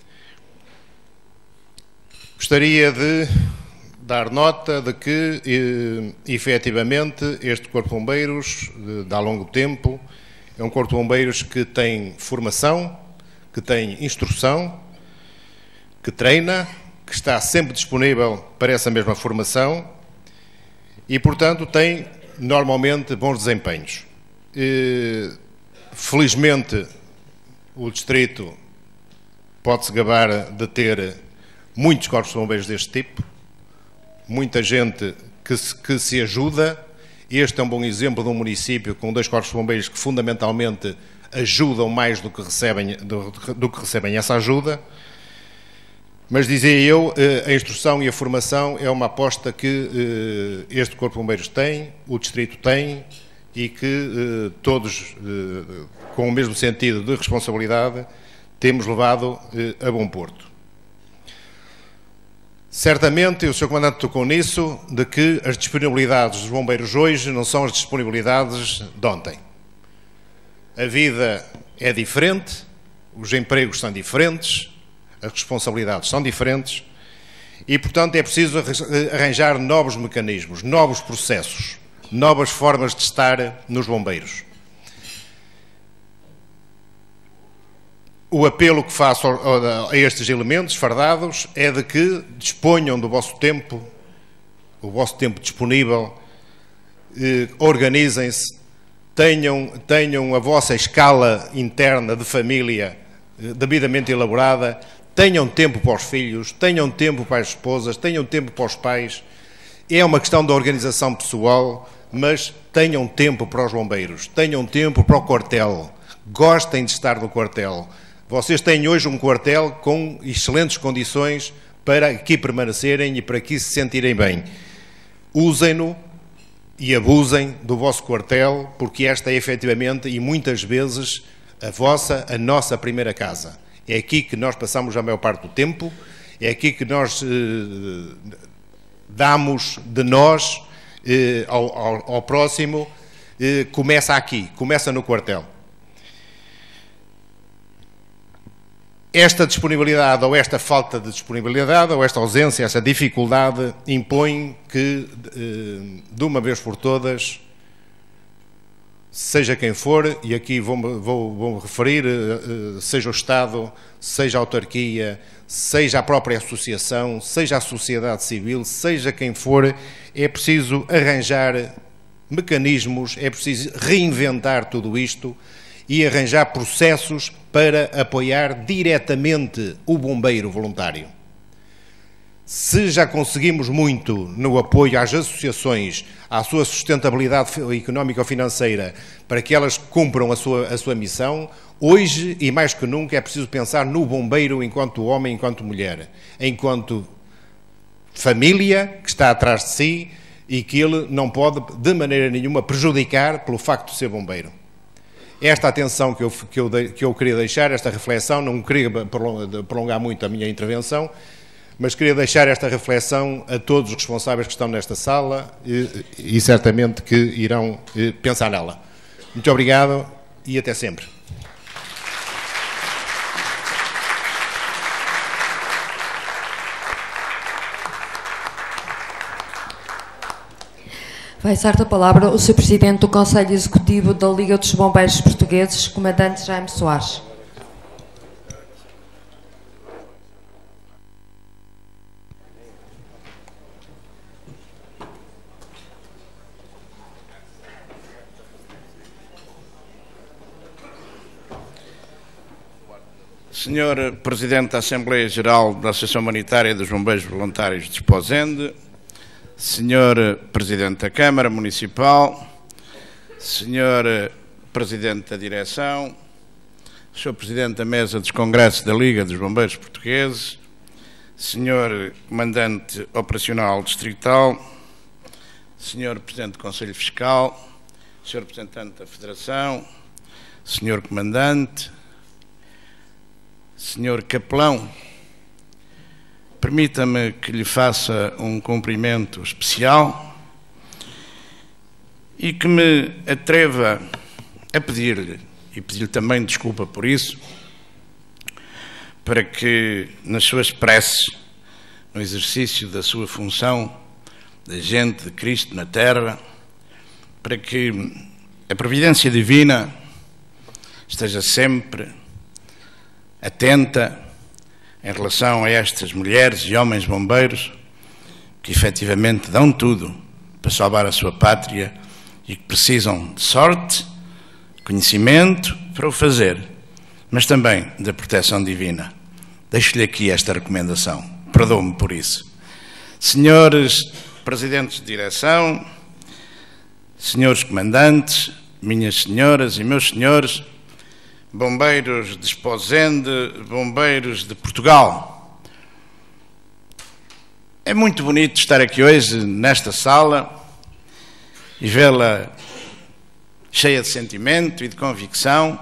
Gostaria de dar nota de que, efetivamente, este Corpo de Bombeiros, de há longo tempo, é um Corpo de Bombeiros que tem formação, que tem instrução, que treina, que está sempre disponível para essa mesma formação e, portanto, tem normalmente bons desempenhos. E, felizmente, o Distrito pode-se gabar de ter muitos Corpos de Bombeiros deste tipo, muita gente que se, que se ajuda. Este é um bom exemplo de um município com dois corpos de bombeiros que fundamentalmente ajudam mais do que recebem, do, do que recebem essa ajuda. Mas dizia eu, a instrução e a formação é uma aposta que este Corpo de Bombeiros tem, o Distrito tem, e que todos, com o mesmo sentido de responsabilidade, temos levado a bom porto. Certamente, o senhor Comandante tocou nisso, de que as disponibilidades dos bombeiros hoje não são as disponibilidades de ontem. A vida é diferente, os empregos são diferentes, as responsabilidades são diferentes e, portanto, é preciso arranjar novos mecanismos, novos processos, novas formas de estar nos bombeiros. O apelo que faço a estes elementos fardados é de que disponham do vosso tempo, o vosso tempo disponível, eh, organizem-se, tenham, tenham a vossa escala interna de família eh, devidamente elaborada, tenham tempo para os filhos, tenham tempo para as esposas, tenham tempo para os pais. É uma questão da organização pessoal, mas tenham tempo para os bombeiros, tenham tempo para o quartel, gostem de estar no quartel. Vocês têm hoje um quartel com excelentes condições para aqui permanecerem e para aqui se sentirem bem. Usem-no e abusem do vosso quartel, porque esta é efetivamente e muitas vezes a vossa, a nossa primeira casa. É aqui que nós passamos a maior parte do tempo, é aqui que nós eh, damos de nós eh, ao, ao, ao próximo, eh, começa aqui, começa no quartel. Esta disponibilidade ou esta falta de disponibilidade ou esta ausência, essa dificuldade impõe que, de uma vez por todas, seja quem for, e aqui vou-me vou, vou referir, seja o Estado, seja a autarquia, seja a própria associação, seja a sociedade civil, seja quem for, é preciso arranjar mecanismos, é preciso reinventar tudo isto e arranjar processos para apoiar diretamente o bombeiro voluntário. Se já conseguimos muito no apoio às associações, à sua sustentabilidade económica ou financeira, para que elas cumpram a sua, a sua missão, hoje, e mais que nunca, é preciso pensar no bombeiro enquanto homem, enquanto mulher, enquanto família que está atrás de si e que ele não pode, de maneira nenhuma, prejudicar pelo facto de ser bombeiro. esta atenção que eu, que, eu, que eu queria deixar, esta reflexão, não queria prolongar muito a minha intervenção, mas queria deixar esta reflexão a todos os responsáveis que estão nesta sala e, e certamente que irão pensar nela. Muito obrigado e até sempre. Vai dar a palavra o senhor Presidente do Conselho Executivo da Liga dos Bombeiros Portugueses, Comandante Jaime Soares. senhor Presidente da Assembleia Geral da Associação Humanitária dos Bombeiros Voluntários de Esposende, senhor Presidente da Câmara Municipal, senhor Presidente da Direção, senhor Presidente da Mesa dos Congressos da Liga dos Bombeiros Portugueses, senhor Comandante Operacional Distrital, senhor Presidente do Conselho Fiscal, senhor Representante da Federação, senhor Comandante, senhor Capelão, permita-me que lhe faça um cumprimento especial e que me atreva a pedir-lhe, e pedir-lhe também desculpa por isso, para que nas suas preces, no exercício da sua função de agente de Cristo na Terra, para que a providência divina esteja sempre atenta em relação a estas mulheres e homens bombeiros que efetivamente dão tudo para salvar a sua pátria e que precisam de sorte, conhecimento para o fazer, mas também da proteção divina. Deixo-lhe aqui esta recomendação. Perdoe-me por isso. Senhores Presidentes de Direção, senhores Comandantes, minhas senhoras e meus senhores, bombeiros de Esposende, bombeiros de Portugal. É muito bonito estar aqui hoje nesta sala e vê-la cheia de sentimento e de convicção,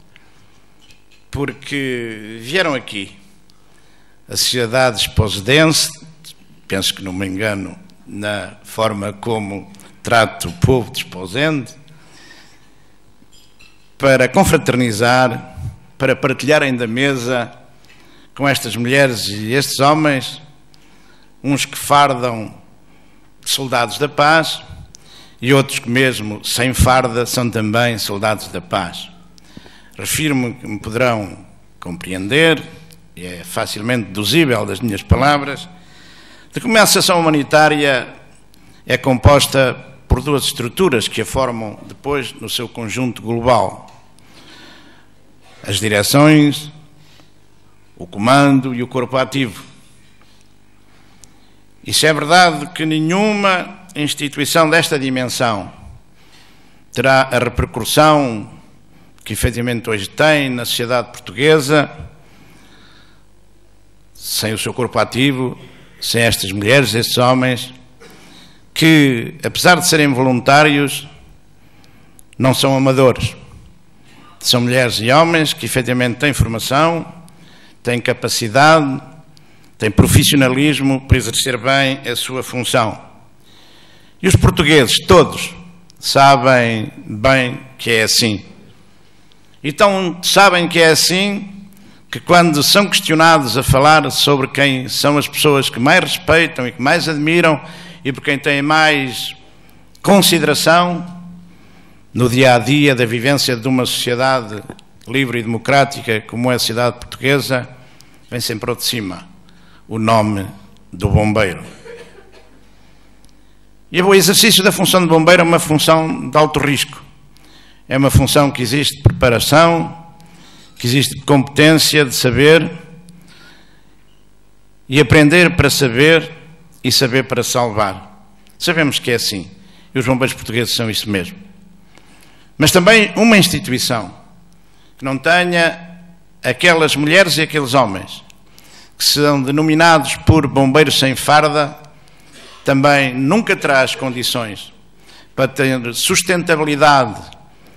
porque vieram aqui a sociedade esposedense, penso que não me engano na forma como trato o povo de Esposende, para confraternizar, para partilharem da mesa com estas mulheres e estes homens, uns que fardam de soldados da paz e outros que mesmo sem farda são também soldados da paz. Refiro-me que me poderão compreender, e é facilmente deduzível das minhas palavras, de que uma associação humanitária é composta por duas estruturas que a formam depois no seu conjunto global. As direções, o comando e o corpo ativo. Isso é verdade que nenhuma instituição desta dimensão terá a repercussão que efetivamente hoje tem na sociedade portuguesa sem o seu corpo ativo, sem estas mulheres, estes homens, que, apesar de serem voluntários, não são amadores. São mulheres e homens que efetivamente têm formação, têm capacidade, têm profissionalismo para exercer bem a sua função. E os portugueses, todos, sabem bem que é assim. Então, sabem que é assim, que quando são questionados a falar sobre quem são as pessoas que mais respeitam e que mais admiram e por quem têm mais consideração no dia-a-dia da vivência de uma sociedade livre e democrática como é a sociedade portuguesa, vem sempre ao de cima o nome do bombeiro. E o exercício da função de bombeiro é uma função de alto risco. É uma função que existe de preparação, que existe de competência, de saber, e aprender para saber e saber para salvar. Sabemos que é assim, e os bombeiros portugueses são isso mesmo. Mas também uma instituição que não tenha aquelas mulheres e aqueles homens que são denominados por bombeiros sem farda, também nunca terá as condições para ter sustentabilidade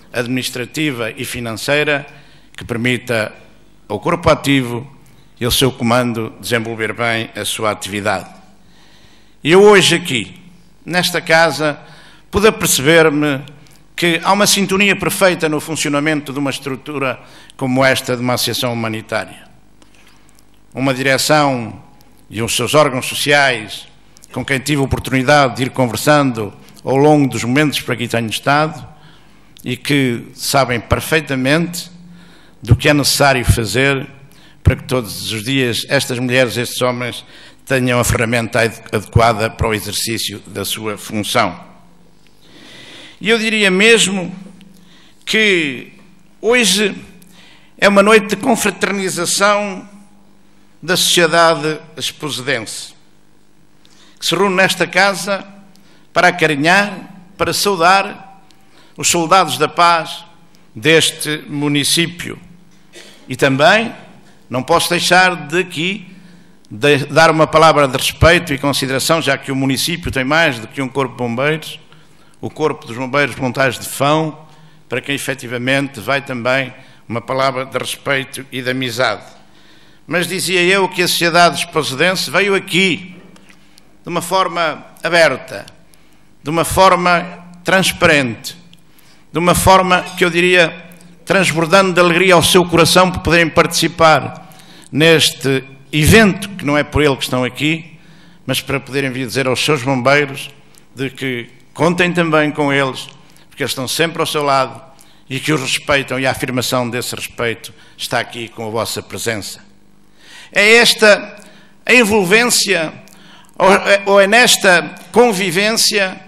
administrativa e financeira que permita ao corpo ativo e ao seu comando desenvolver bem a sua atividade. E eu hoje aqui, nesta casa, pude perceber-me que há uma sintonia perfeita no funcionamento de uma estrutura como esta de uma associação humanitária. Uma direção e os seus órgãos sociais, com quem tive a oportunidade de ir conversando ao longo dos momentos para que tenho estado, e que sabem perfeitamente do que é necessário fazer para que todos os dias estas mulheres e estes homens tenham a ferramenta adequada para o exercício da sua função. E eu diria mesmo que hoje é uma noite de confraternização da sociedade esposedense, que se reúne nesta casa para acarinhar, para saudar os soldados da paz deste município. E também não posso deixar de aqui de dar uma palavra de respeito e consideração, já que o município tem mais do que um corpo de bombeiros, o Corpo dos Bombeiros Voluntários de Fão, para quem efetivamente vai também uma palavra de respeito e de amizade. Mas dizia eu que a sociedade esposedense veio aqui de uma forma aberta, de uma forma transparente, de uma forma que eu diria transbordando de alegria ao seu coração por poderem participar neste evento, que não é por ele que estão aqui, mas para poderem vir dizer aos seus bombeiros de que contem também com eles, porque eles estão sempre ao seu lado e que os respeitam, e a afirmação desse respeito está aqui com a vossa presença. É esta a envolvência, ou é nesta convivência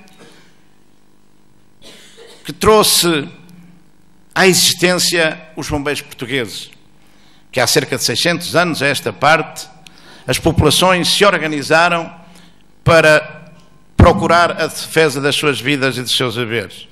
que trouxe à existência os bombeiros portugueses, que há cerca de seiscentos anos a esta parte, as populações se organizaram para procurar a defesa das suas vidas e dos seus haveres.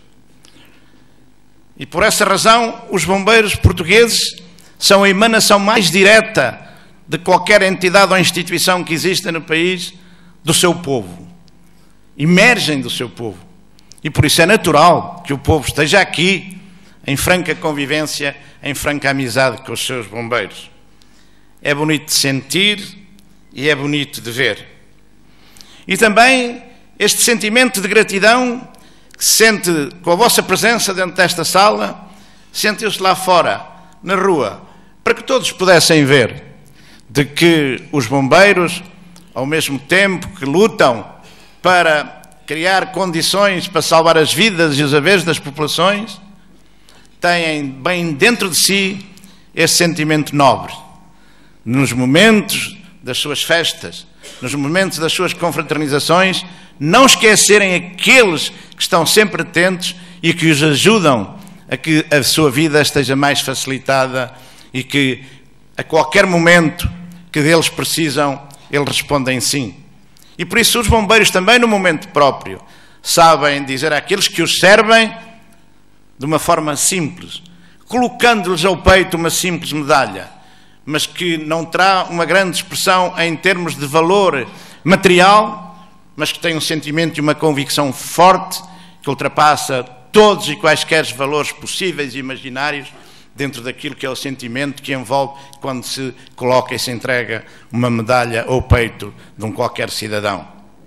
E por essa razão, os bombeiros portugueses são a emanação mais direta de qualquer entidade ou instituição que exista no país do seu povo. Emergem do seu povo. E por isso é natural que o povo esteja aqui em franca convivência, em franca amizade com os seus bombeiros. É bonito de sentir e é bonito de ver. E também este sentimento de gratidão que se sente com a vossa presença dentro desta sala, sentiu-se lá fora, na rua, para que todos pudessem ver de que os bombeiros, ao mesmo tempo que lutam para criar condições para salvar as vidas e os haveres das populações, têm bem dentro de si esse sentimento nobre. Nos momentos das suas festas, nos momentos das suas confraternizações, não esquecerem aqueles que estão sempre atentos e que os ajudam a que a sua vida esteja mais facilitada e que a qualquer momento que deles precisam, eles respondem sim. E por isso os bombeiros também no momento próprio sabem dizer àqueles que os servem de uma forma simples, colocando-lhes ao peito uma simples medalha, mas que não terá uma grande expressão em termos de valor material, mas que tem um sentimento e uma convicção forte que ultrapassa todos e quaisquer valores possíveis e imaginários dentro daquilo que é o sentimento que envolve quando se coloca e se entrega uma medalha ao peito de um qualquer cidadão.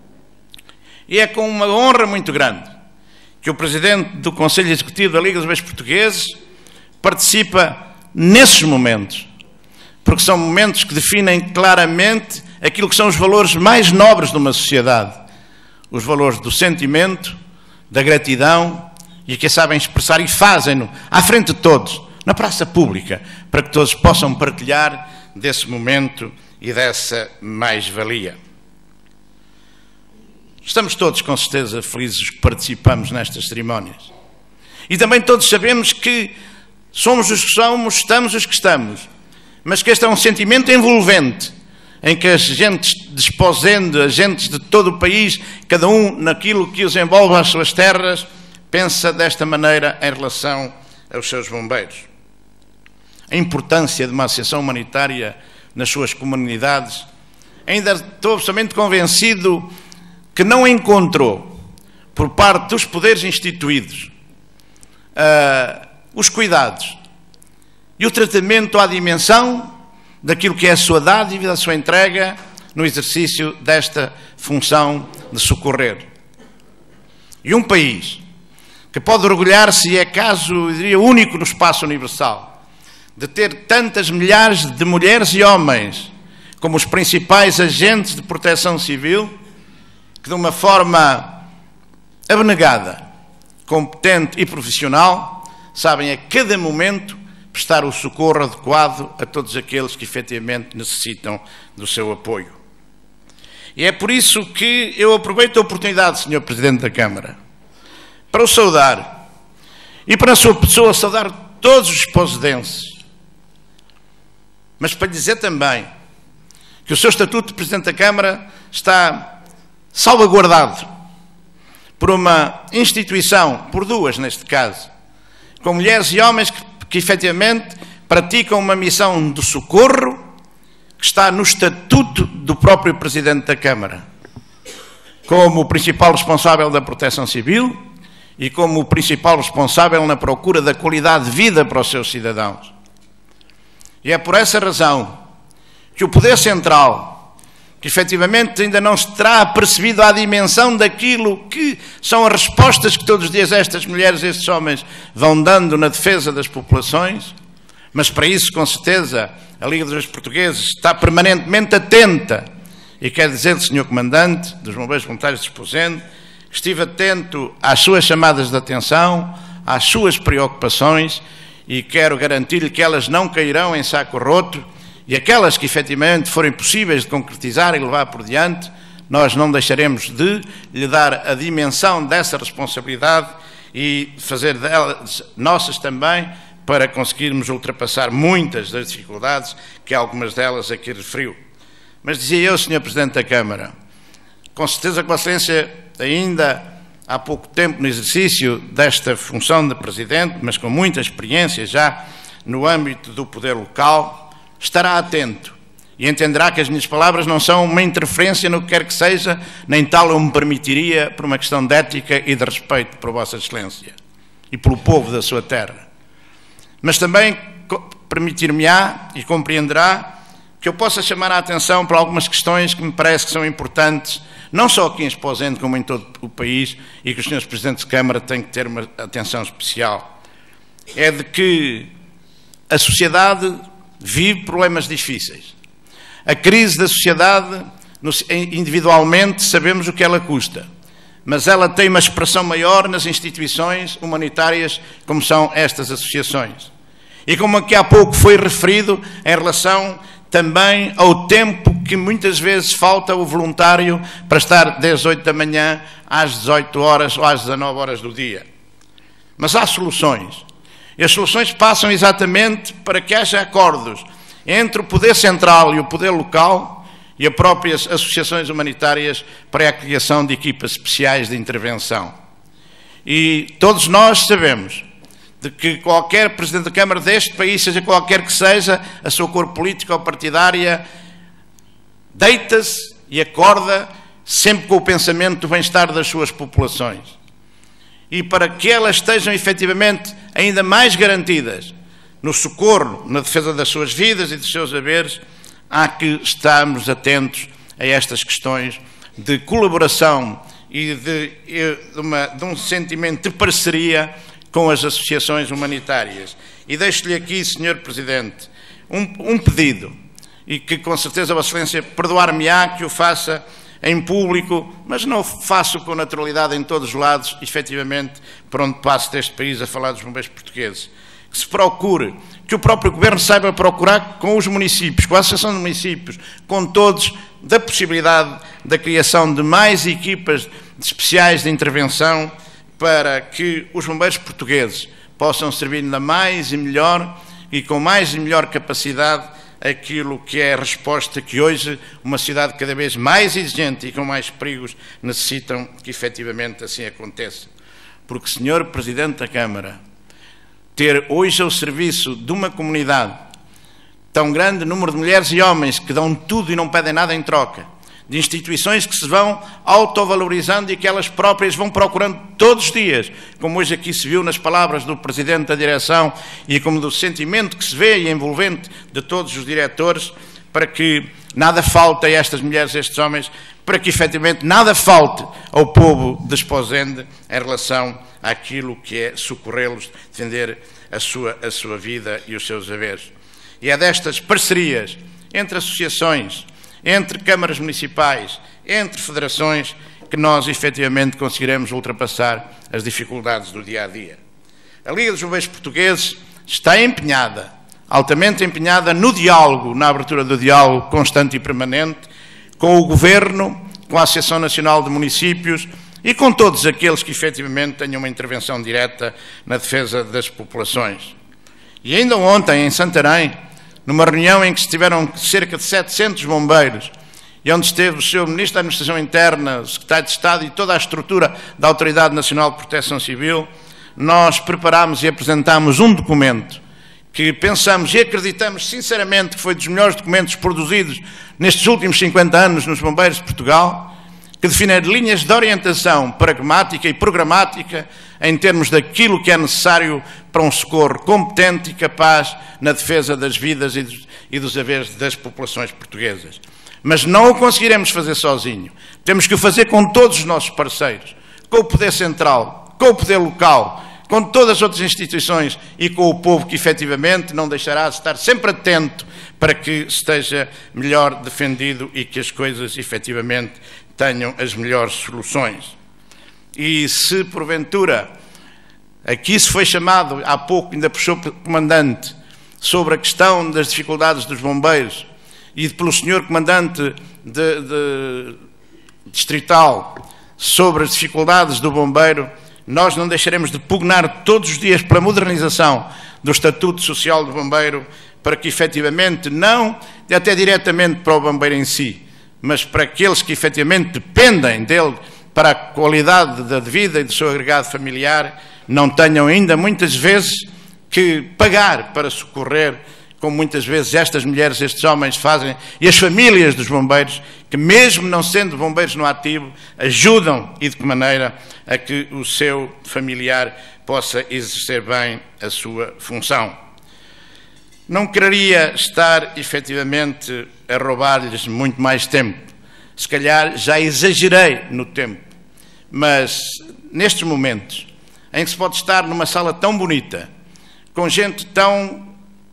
E é com uma honra muito grande que o Presidente do Conselho Executivo da Liga dos Bombeiros Portugueses participa nesses momentos, porque são momentos que definem claramente aquilo que são os valores mais nobres de uma sociedade, os valores do sentimento, da gratidão, e que sabem expressar e fazem-no à frente de todos, na praça pública, para que todos possam partilhar desse momento e dessa mais-valia. Estamos todos, com certeza, felizes que participamos nestas cerimónias. E também todos sabemos que somos os que somos, estamos os que estamos, mas que este é um sentimento envolvente, em que as gentes desposendo, as gentes de todo o país, cada um naquilo que os envolve às suas terras, pensa desta maneira em relação aos seus bombeiros. A importância de uma associação humanitária nas suas comunidades, ainda estou absolutamente convencido que não encontrou, por parte dos poderes instituídos, uh, os cuidados e o tratamento à dimensão daquilo que é a sua dádiva e da sua entrega no exercício desta função de socorrer. E um país que pode orgulhar-se, e é caso, eu diria, único no espaço universal, de ter tantas milhares de mulheres e homens como os principais agentes de proteção civil, que de uma forma abnegada, competente e profissional, sabem a cada momento prestar o socorro adequado a todos aqueles que efetivamente necessitam do seu apoio. E é por isso que eu aproveito a oportunidade, senhor Presidente da Câmara, para o saudar e para a sua pessoa saudar todos os esposedenses, mas para lhe dizer também que o seu Estatuto de Presidente da Câmara está salvaguardado por uma instituição, por duas neste caso, com mulheres e homens que, que efetivamente praticam uma missão de socorro que está no Estatuto do próprio Presidente da Câmara, como o principal responsável da proteção civil e como o principal responsável na procura da qualidade de vida para os seus cidadãos. E é por essa razão que o Poder Central, que efetivamente ainda não se terá percebido à dimensão daquilo que são as respostas que todos os dias estas mulheres e estes homens vão dando na defesa das populações, mas para isso, com certeza, a Liga dos Portugueses está permanentemente atenta. E quero dizer, senhor Comandante dos Bombeiros Voluntários de Esposende, que estive atento às suas chamadas de atenção, às suas preocupações, e quero garantir-lhe que elas não cairão em saco roto, e aquelas que efetivamente forem possíveis de concretizar e levar por diante, nós não deixaremos de lhe dar a dimensão dessa responsabilidade e fazer delas nossas também, para conseguirmos ultrapassar muitas das dificuldades que algumas delas aqui referiu. Mas dizia eu, senhor Presidente da Câmara, com certeza que Vossa Excelência ainda há pouco tempo no exercício desta função de Presidente, mas com muita experiência já no âmbito do poder local, estará atento e entenderá que as minhas palavras não são uma interferência no que quer que seja, nem tal eu me permitiria por uma questão de ética e de respeito por Vossa Excelência e pelo povo da sua terra. Mas também permitir-me-á e compreenderá que eu possa chamar a atenção para algumas questões que me parece que são importantes, não só aqui em Esposende, como em todo o país, e que os senhores Presidentes de Câmara têm que ter uma atenção especial. É de que a sociedade vive problemas difíceis. A crise da sociedade, individualmente, sabemos o que ela custa, mas ela tem uma expressão maior nas instituições humanitárias, como são estas associações. E como aqui há pouco foi referido, em relação também ao tempo que muitas vezes falta o voluntário para estar das oito da manhã às dezoito horas ou às dezanove horas do dia. Mas há soluções. E as soluções passam exatamente para que haja acordos entre o poder central e o poder local e as próprias associações humanitárias para a criação de equipas especiais de intervenção. E todos nós sabemos de que qualquer Presidente da Câmara deste país, seja qualquer que seja a sua cor política ou partidária, deita-se e acorda sempre com o pensamento do bem-estar das suas populações. E para que elas estejam efetivamente ainda mais garantidas no socorro, na defesa das suas vidas e dos seus haveres, há que estarmos atentos a estas questões de colaboração e de, de, uma, de um sentimento de parceria com as associações humanitárias. E deixo-lhe aqui, senhor Presidente, um, um pedido, e que com certeza Vossa Excelência perdoar-me-á que o faça em público, mas não o faço com naturalidade em todos os lados, efetivamente, por onde passo deste país a falar dos bombeiros portugueses. Que se procure, que o próprio Governo saiba procurar com os municípios, com a Associação de Municípios, com todos, da possibilidade da criação de mais equipas especiais de intervenção para que os bombeiros portugueses possam servir ainda mais e melhor e com mais e melhor capacidade aquilo que é a resposta que hoje uma cidade cada vez mais exigente e com mais perigos necessitam que efetivamente assim aconteça. Porque, senhor Presidente da Câmara, ter hoje ao serviço de uma comunidade tão grande número de mulheres e homens que dão tudo e não pedem nada em troca, de instituições que se vão autovalorizando e que elas próprias vão procurando todos os dias, como hoje aqui se viu nas palavras do Presidente da Direção e como do sentimento que se vê e envolvente de todos os diretores, para que nada falte a estas mulheres e a estes homens, para que efetivamente nada falte ao povo de Esposende em relação àquilo que é socorrê-los, defender a sua, a sua vida e os seus haveres. E é destas parcerias entre associações, entre câmaras municipais, entre federações, que nós efetivamente conseguiremos ultrapassar as dificuldades do dia-a-dia. A Liga dos Bombeiros Portugueses está empenhada, altamente empenhada no diálogo, na abertura do diálogo constante e permanente, com o Governo, com a Associação Nacional de Municípios e com todos aqueles que efetivamente tenham uma intervenção direta na defesa das populações. E ainda ontem, em Santarém, numa reunião em que estiveram cerca de setecentos bombeiros, e onde esteve o senhor Ministro da Administração Interna, o Secretário de Estado e toda a estrutura da Autoridade Nacional de Proteção Civil, nós preparámos e apresentámos um documento que pensamos e acreditamos sinceramente que foi dos melhores documentos produzidos nestes últimos cinquenta anos nos Bombeiros de Portugal, que define linhas de orientação pragmática e programática em termos daquilo que é necessário para um socorro competente e capaz na defesa das vidas e dos, e dos haveres das populações portuguesas. Mas não o conseguiremos fazer sozinho. Temos que o fazer com todos os nossos parceiros, com o poder central, com o poder local, com todas as outras instituições e com o povo que efetivamente não deixará de estar sempre atento para que esteja melhor defendido e que as coisas efetivamente tenham as melhores soluções. E se porventura, aqui se foi chamado, há pouco ainda puxou o comandante, sobre a questão das dificuldades dos bombeiros e pelo senhor comandante de, de, distrital sobre as dificuldades do bombeiro, nós não deixaremos de pugnar todos os dias pela modernização do Estatuto Social do Bombeiro, para que efetivamente, não até diretamente para o bombeiro em si, mas para aqueles que efetivamente dependem dele para a qualidade da vida e do seu agregado familiar, não tenham ainda muitas vezes que pagar para socorrer, como muitas vezes estas mulheres, estes homens fazem, e as famílias dos bombeiros, que mesmo não sendo bombeiros no ativo, ajudam e de que maneira a que o seu familiar possa exercer bem a sua função. Não queria estar efetivamente a roubar-lhes muito mais tempo. Se calhar já exagerei no tempo, mas nestes momentos em que se pode estar numa sala tão bonita, com gente tão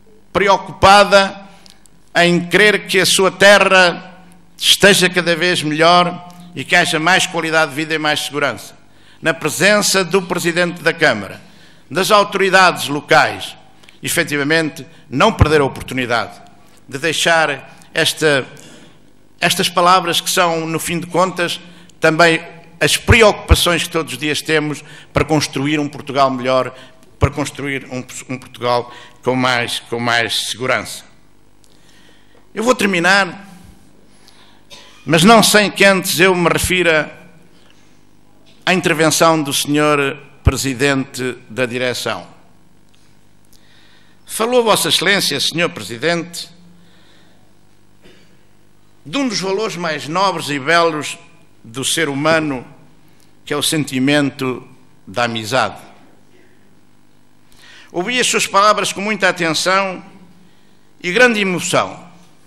preocupada em querer que a sua terra esteja cada vez melhor e que haja mais qualidade de vida e mais segurança, na presença do Presidente da Câmara, das autoridades locais, efetivamente não perder a oportunidade de deixar esta, estas palavras que são, no fim de contas, também as preocupações que todos os dias temos para construir um Portugal melhor, para construir um, um Portugal com mais, com mais segurança. Eu vou terminar, mas não sem que antes eu me refira à intervenção do senhor Presidente da Direção. Falou Vossa Excelência, senhor Presidente, de um dos valores mais nobres e belos do ser humano, que é o sentimento da amizade. Ouvi as suas palavras com muita atenção e grande emoção,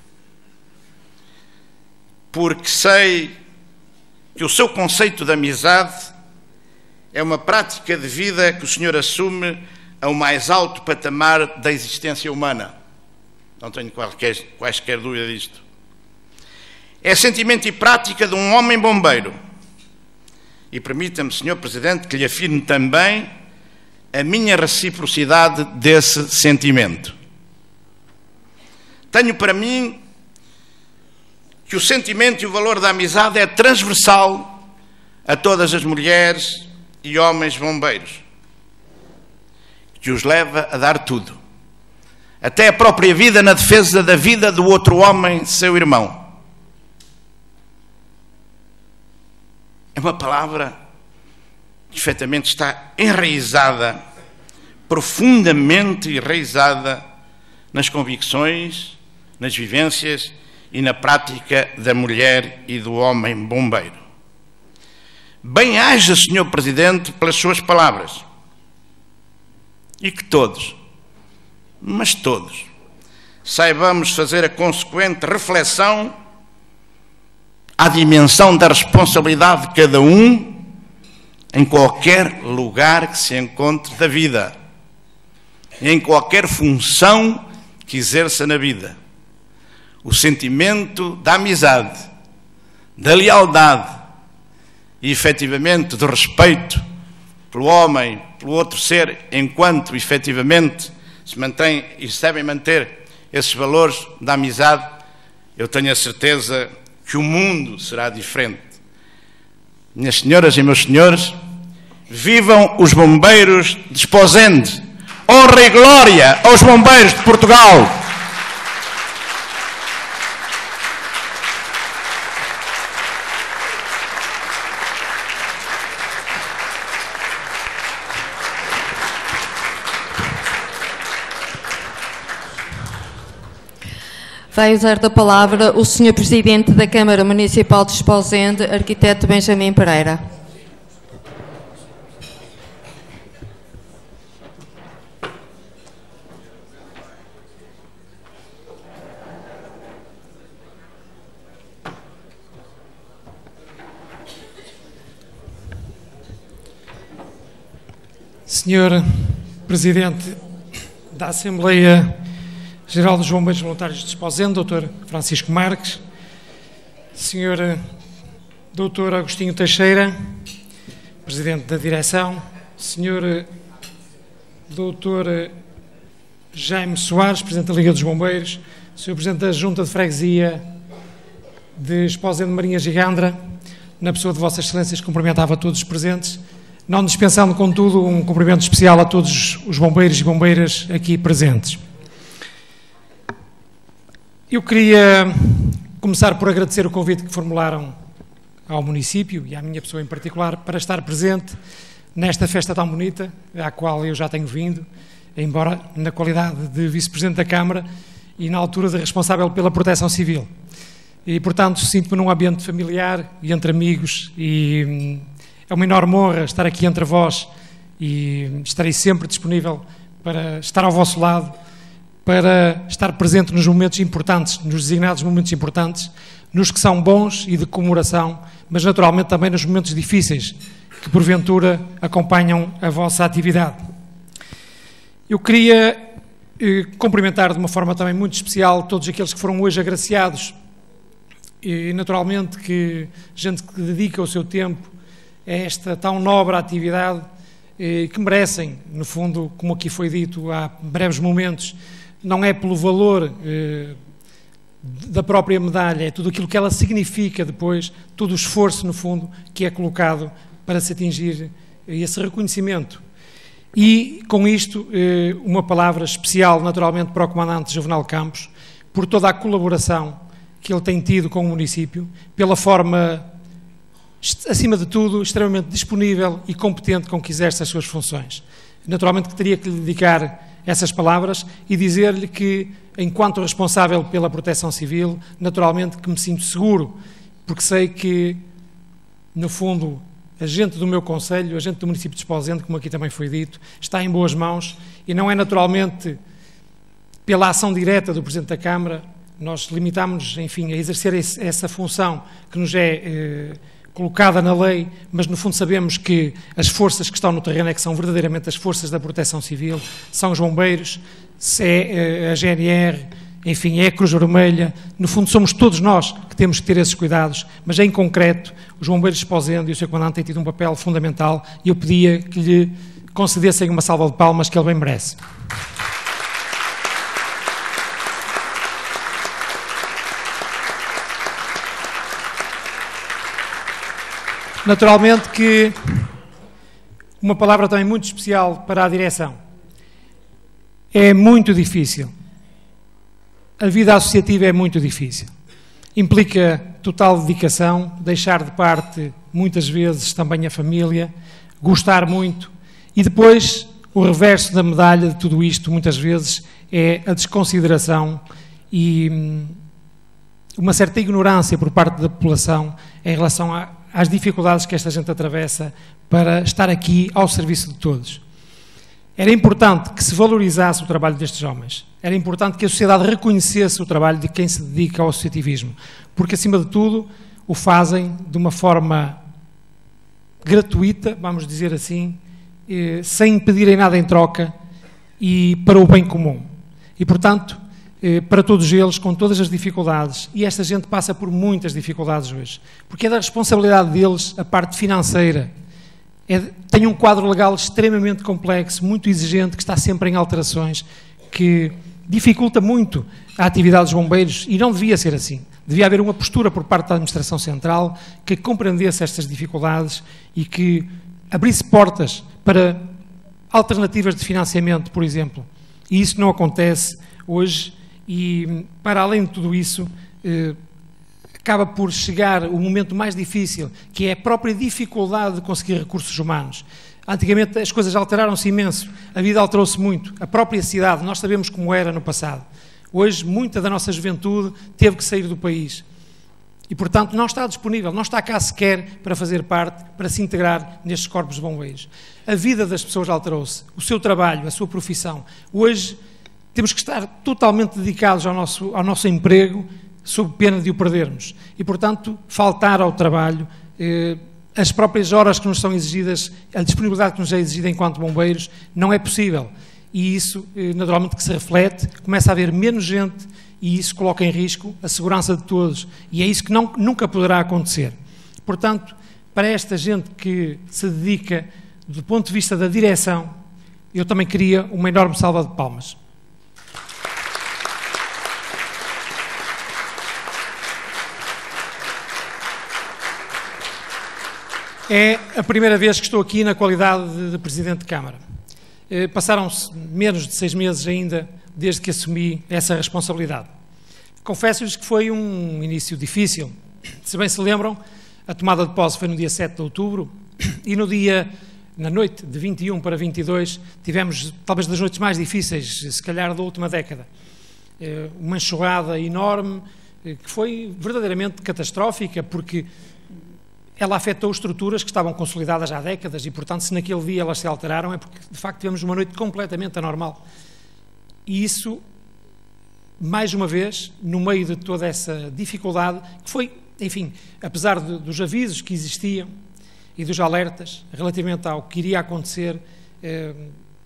porque sei que o seu conceito de amizade é uma prática de vida que o senhor assume ao mais alto patamar da existência humana. Não tenho qualquer, quaisquer dúvida disto. É sentimento e prática de um homem bombeiro. E permita-me, senhor Presidente, que lhe afirme também a minha reciprocidade desse sentimento. Tenho para mim que o sentimento e o valor da amizade é transversal a todas as mulheres e homens bombeiros, que os leva a dar tudo, até a própria vida na defesa da vida do outro homem, seu irmão. É uma palavra que efetivamente está enraizada, profundamente enraizada nas convicções, nas vivências e na prática da mulher e do homem bombeiro. Bem-haja, senhor Presidente, pelas suas palavras. E que todos, mas todos, saibamos fazer a consequente reflexão à dimensão da responsabilidade de cada um em qualquer lugar que se encontre da vida, em qualquer função que exerça na vida. O sentimento da amizade, da lealdade e, efetivamente, do respeito pelo homem, pelo outro ser, enquanto, efetivamente, se mantém e se devem manter esses valores da amizade, eu tenho a certeza que o mundo será diferente. Minhas senhoras e meus senhores, vivam os bombeiros de Esposende. Honra e glória aos bombeiros de Portugal. Vai usar da palavra o senhor Presidente da Câmara Municipal de Esposende, arquiteto Benjamin Pereira. senhor Presidente da Assembleia Geral dos Bombeiros Voluntários de Esposende, doutor Francisco Marques, senhor doutor Agostinho Teixeira, Presidente da Direção, senhor doutor Jaime Soares, Presidente da Liga dos Bombeiros, senhor Presidente da Junta de Freguesia de Esposende, Marinha Gigandra, na pessoa de Vossas Excelências, cumprimentava a todos os presentes, não dispensando, contudo, um cumprimento especial a todos os bombeiros e bombeiras aqui presentes. Eu queria começar por agradecer o convite que formularam ao município e à minha pessoa em particular para estar presente nesta festa tão bonita, à qual eu já tenho vindo, embora na qualidade de Vice-Presidente da Câmara e na altura de responsável pela Proteção Civil. E, portanto, sinto-me num ambiente familiar e entre amigos e é uma enorme honra estar aqui entre vós e estarei sempre disponível para estar ao vosso lado, para estar presente nos momentos importantes, nos designados momentos importantes, nos que são bons e de comemoração, mas naturalmente também nos momentos difíceis que porventura acompanham a vossa atividade. Eu queria eh, cumprimentar de uma forma também muito especial todos aqueles que foram hoje agraciados e naturalmente que gente que dedica o seu tempo a esta tão nobre atividade eh, que merecem, no fundo, como aqui foi dito há breves momentos, não é pelo valor eh, da própria medalha, é tudo aquilo que ela significa depois, todo o esforço, no fundo, que é colocado para se atingir esse reconhecimento. E, com isto, eh, uma palavra especial, naturalmente, para o Comandante Juvenal Campos, por toda a colaboração que ele tem tido com o município, pela forma, acima de tudo, extremamente disponível e competente com que exerce as suas funções. Naturalmente que teria que lhe dedicar essas palavras e dizer-lhe que, enquanto responsável pela Proteção Civil, naturalmente que me sinto seguro, porque sei que, no fundo, a gente do meu concelho, a gente do município de Esposende, como aqui também foi dito, está em boas mãos e não é naturalmente pela ação direta do Presidente da Câmara, nós limitamos-nos, enfim, a exercer esse, essa função que nos é eh, colocada na lei, mas no fundo sabemos que as forças que estão no terreno é que são verdadeiramente as forças da Proteção Civil, são os bombeiros, é a G N R, enfim, é a Cruz Vermelha, no fundo somos todos nós que temos que ter esses cuidados, mas em concreto os bombeiros de Esposende e o seu comandante têm tido um papel fundamental e eu pedia que lhe concedessem uma salva de palmas que ele bem merece. Naturalmente que uma palavra também muito especial para a direção. É muito difícil. A vida associativa é muito difícil. Implica total dedicação, deixar de parte muitas vezes também a família, gostar muito e depois o reverso da medalha de tudo isto muitas vezes é a desconsideração e uma certa ignorância por parte da população em relação a, às dificuldades que esta gente atravessa para estar aqui ao serviço de todos. Era importante que se valorizasse o trabalho destes homens. Era importante que a sociedade reconhecesse o trabalho de quem se dedica ao associativismo, porque, acima de tudo, o fazem de uma forma gratuita, vamos dizer assim, eh, sem pedirem nada em troca e para o bem comum. E, portanto, eh, para todos eles, com todas as dificuldades, e esta gente passa por muitas dificuldades hoje, porque é da responsabilidade deles a parte financeira. É, tem um quadro legal extremamente complexo, muito exigente, que está sempre em alterações, que dificulta muito a atividade dos bombeiros, e não devia ser assim. Devia haver uma postura por parte da Administração Central que compreendesse estas dificuldades e que abrisse portas para alternativas de financiamento, por exemplo. E isso não acontece hoje e, para além de tudo isso, eh, acaba por chegar o momento mais difícil, que é a própria dificuldade de conseguir recursos humanos. Antigamente as coisas alteraram-se imenso, a vida alterou-se muito, a própria cidade, nós sabemos como era no passado. Hoje, muita da nossa juventude teve que sair do país e, portanto, não está disponível, não está cá sequer para fazer parte, para se integrar nestes corpos de bombeiros. A vida das pessoas alterou-se, o seu trabalho, a sua profissão. Hoje temos que estar totalmente dedicados ao nosso, ao nosso emprego, sob pena de o perdermos. E, portanto, faltar ao trabalho, eh, as próprias horas que nos são exigidas, a disponibilidade que nos é exigida enquanto bombeiros, não é possível. E isso, naturalmente, que se reflete, começa a haver menos gente e isso coloca em risco a segurança de todos. E é isso que não, nunca poderá acontecer. Portanto, para esta gente que se dedica, do ponto de vista da direção, eu também queria uma enorme salva de palmas. É a primeira vez que estou aqui na qualidade de, de Presidente de Câmara. Eh, passaram-se menos de seis meses ainda desde que assumi essa responsabilidade. Confesso-lhes que foi um início difícil. Se bem se lembram, a tomada de posse foi no dia sete de outubro e no dia, na noite de vinte e um para vinte e dois, tivemos talvez das noites mais difíceis, se calhar da última década. Eh, uma enxurrada enorme eh, que foi verdadeiramente catastrófica porque ela afetou estruturas que estavam consolidadas há décadas e, portanto, se naquele dia elas se alteraram é porque, de facto, tivemos uma noite completamente anormal. E isso, mais uma vez, no meio de toda essa dificuldade, que foi, enfim, apesar de, dos avisos que existiam e dos alertas relativamente ao que iria acontecer, eh,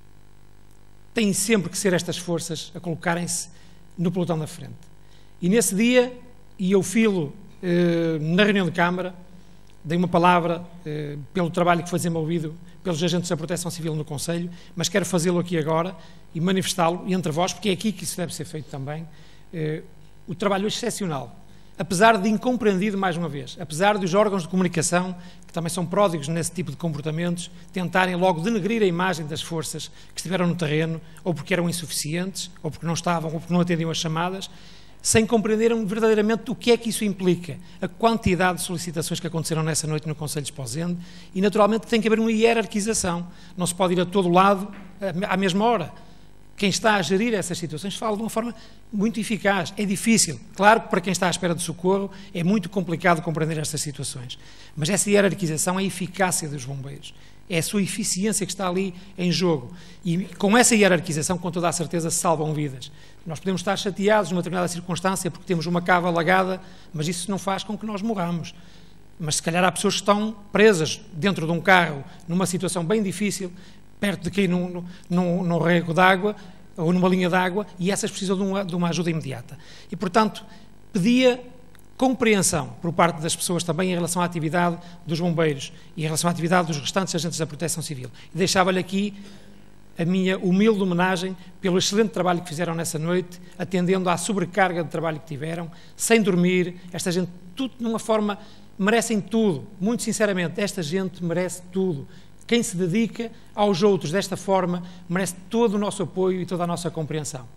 têm sempre que ser estas forças a colocarem-se no pelotão da frente. E nesse dia, e eu filo eh, na reunião de Câmara, dei uma palavra eh, pelo trabalho que foi desenvolvido pelos agentes da Proteção Civil no Conselho, mas quero fazê-lo aqui agora e manifestá-lo entre vós, porque é aqui que isso deve ser feito também, eh, o trabalho excepcional, apesar de incompreendido mais uma vez, apesar dos órgãos de comunicação, que também são pródigos nesse tipo de comportamentos, tentarem logo denegrir a imagem das forças que estiveram no terreno, ou porque eram insuficientes, ou porque não estavam, ou porque não atendiam as chamadas, sem compreenderem verdadeiramente o que é que isso implica, a quantidade de solicitações que aconteceram nessa noite no Conselho de Esposende, e naturalmente tem que haver uma hierarquização, não se pode ir a todo lado à mesma hora. Quem está a gerir essas situações fala de uma forma muito eficaz, é difícil, claro que para quem está à espera de socorro é muito complicado compreender estas situações, mas essa hierarquização é a eficácia dos bombeiros, é a sua eficiência que está ali em jogo, e com essa hierarquização, com toda a certeza, se salvam vidas. Nós podemos estar chateados numa determinada circunstância porque temos uma cava alagada, mas isso não faz com que nós morramos. Mas se calhar há pessoas que estão presas dentro de um carro, numa situação bem difícil, perto de cair num, num, num rego de água, ou numa linha de água, e essas precisam de uma, de uma ajuda imediata. E, portanto, pedia compreensão por parte das pessoas também em relação à atividade dos bombeiros e em relação à atividade dos restantes agentes da Proteção Civil. E deixava-lhe aqui a minha humilde homenagem pelo excelente trabalho que fizeram nessa noite, atendendo à sobrecarga de trabalho que tiveram, sem dormir. Esta gente, tudo numa forma, merecem tudo, muito sinceramente, esta gente merece tudo. Quem se dedica aos outros desta forma merece todo o nosso apoio e toda a nossa compreensão.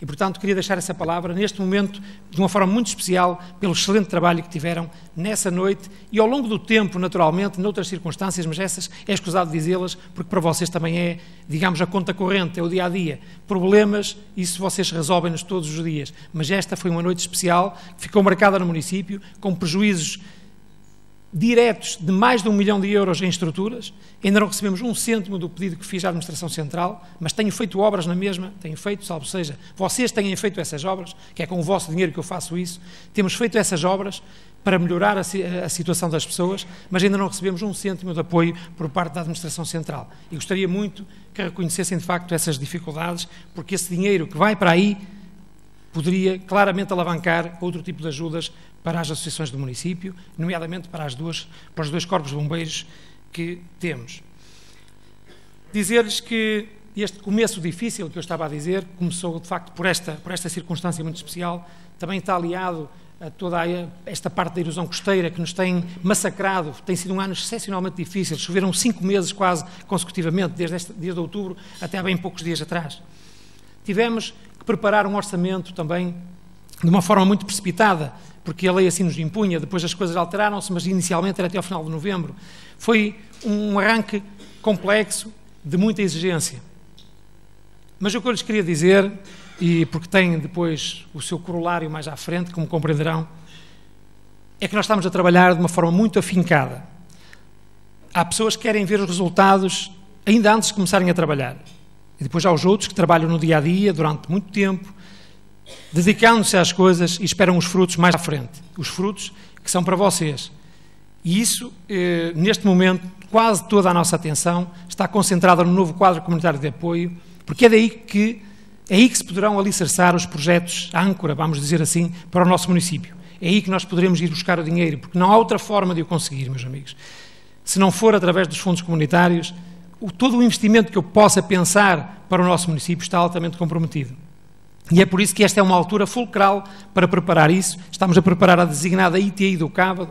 E, portanto, queria deixar essa palavra neste momento, de uma forma muito especial, pelo excelente trabalho que tiveram nessa noite e ao longo do tempo, naturalmente, noutras circunstâncias, mas essas é escusado dizê-las, porque para vocês também é, digamos, a conta corrente, é o dia-a-dia. Problemas, isso vocês resolvem-nos todos os dias. Mas esta foi uma noite especial, que ficou marcada no município, com prejuízos diretos de mais de um milhão de euros em estruturas. Ainda não recebemos um cêntimo do pedido que fiz à Administração Central, mas tenho feito obras na mesma, tenho feito, salvo seja, vocês têm feito essas obras, que é com o vosso dinheiro que eu faço isso, temos feito essas obras para melhorar a, a situação das pessoas, mas ainda não recebemos um cêntimo de apoio por parte da Administração Central. E gostaria muito que reconhecessem de facto essas dificuldades, porque esse dinheiro que vai para aí poderia claramente alavancar outro tipo de ajudas para as associações do município, nomeadamente para, as duas, para os dois corpos de bombeiros que temos. Dizer-lhes que este começo difícil que eu estava a dizer, começou de facto por esta, por esta circunstância muito especial, também está aliado a toda esta parte da erosão costeira que nos tem massacrado. Tem sido um ano excepcionalmente difícil, choveram cinco meses quase consecutivamente, desde, este, desde outubro até há bem poucos dias atrás. Tivemos que preparar um orçamento também de uma forma muito precipitada, porque a lei assim nos impunha, depois as coisas alteraram-se, mas inicialmente era até ao final de novembro. Foi um arranque complexo, de muita exigência. Mas o que eu lhes queria dizer, e porque tem depois o seu corolário mais à frente, como compreenderão, é que nós estamos a trabalhar de uma forma muito afincada. Há pessoas que querem ver os resultados ainda antes de começarem a trabalhar. E depois há os outros que trabalham no dia-a-dia, durante muito tempo, dedicando-se às coisas e esperam os frutos mais à frente. Os frutos que são para vocês. E isso, eh, neste momento, quase toda a nossa atenção está concentrada no novo quadro comunitário de apoio, porque é daí que, é aí que se poderão alicerçar os projetos âncora, vamos dizer assim, para o nosso município. É aí que nós poderemos ir buscar o dinheiro, porque não há outra forma de o conseguir, meus amigos. Se não for através dos fundos comunitários, o, todo o investimento que eu possa pensar para o nosso município está altamente comprometido. E é por isso que esta é uma altura fulcral para preparar isso. Estamos a preparar a designada I T I do Cávado,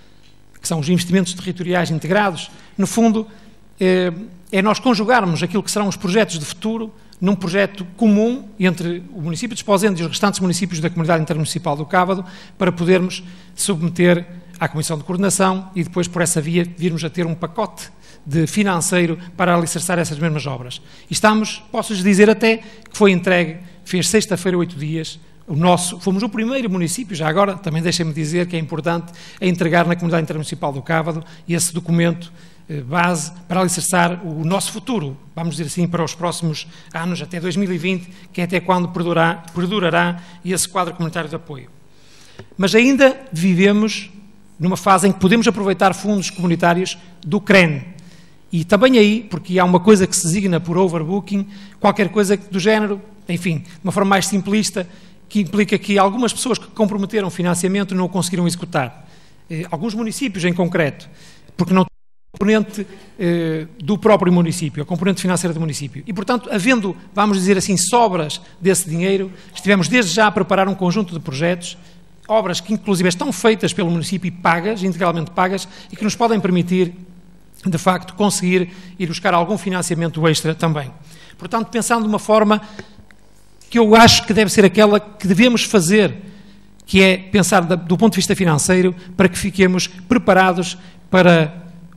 que são os investimentos territoriais integrados. No fundo, é, é nós conjugarmos aquilo que serão os projetos de futuro num projeto comum entre o município de Esposende e os restantes municípios da Comunidade Intermunicipal do Cávado, para podermos submeter à Comissão de Coordenação e depois, por essa via, virmos a ter um pacote de financeiro para alicerçar essas mesmas obras. E estamos, posso-lhes dizer até, que foi entregue, fez sexta-feira, oito dias, o nosso, fomos o primeiro município, já agora, também deixem-me dizer que é importante, a entregar na Comunidade Intermunicipal do Cávado esse documento eh, base para alicerçar o nosso futuro, vamos dizer assim, para os próximos anos, até dois mil e vinte, que é até quando perdurará, perdurará esse quadro comunitário de apoio. Mas ainda vivemos numa fase em que podemos aproveitar fundos comunitários do C R E N. E também aí, porque há uma coisa que se designa por overbooking, qualquer coisa do género, enfim, de uma forma mais simplista, que implica que algumas pessoas que comprometeram financiamento não o conseguiram executar. Eh, alguns municípios em concreto, porque não tem a componente eh, do próprio município, a componente financeira do município. E, portanto, havendo, vamos dizer assim, sobras desse dinheiro, estivemos desde já a preparar um conjunto de projetos, obras que inclusive estão feitas pelo município e pagas, integralmente pagas, e que nos podem permitir, de facto, conseguir ir buscar algum financiamento extra também. Portanto, pensando de uma forma que eu acho que deve ser aquela que devemos fazer, que é pensar do ponto de vista financeiro para que fiquemos preparados para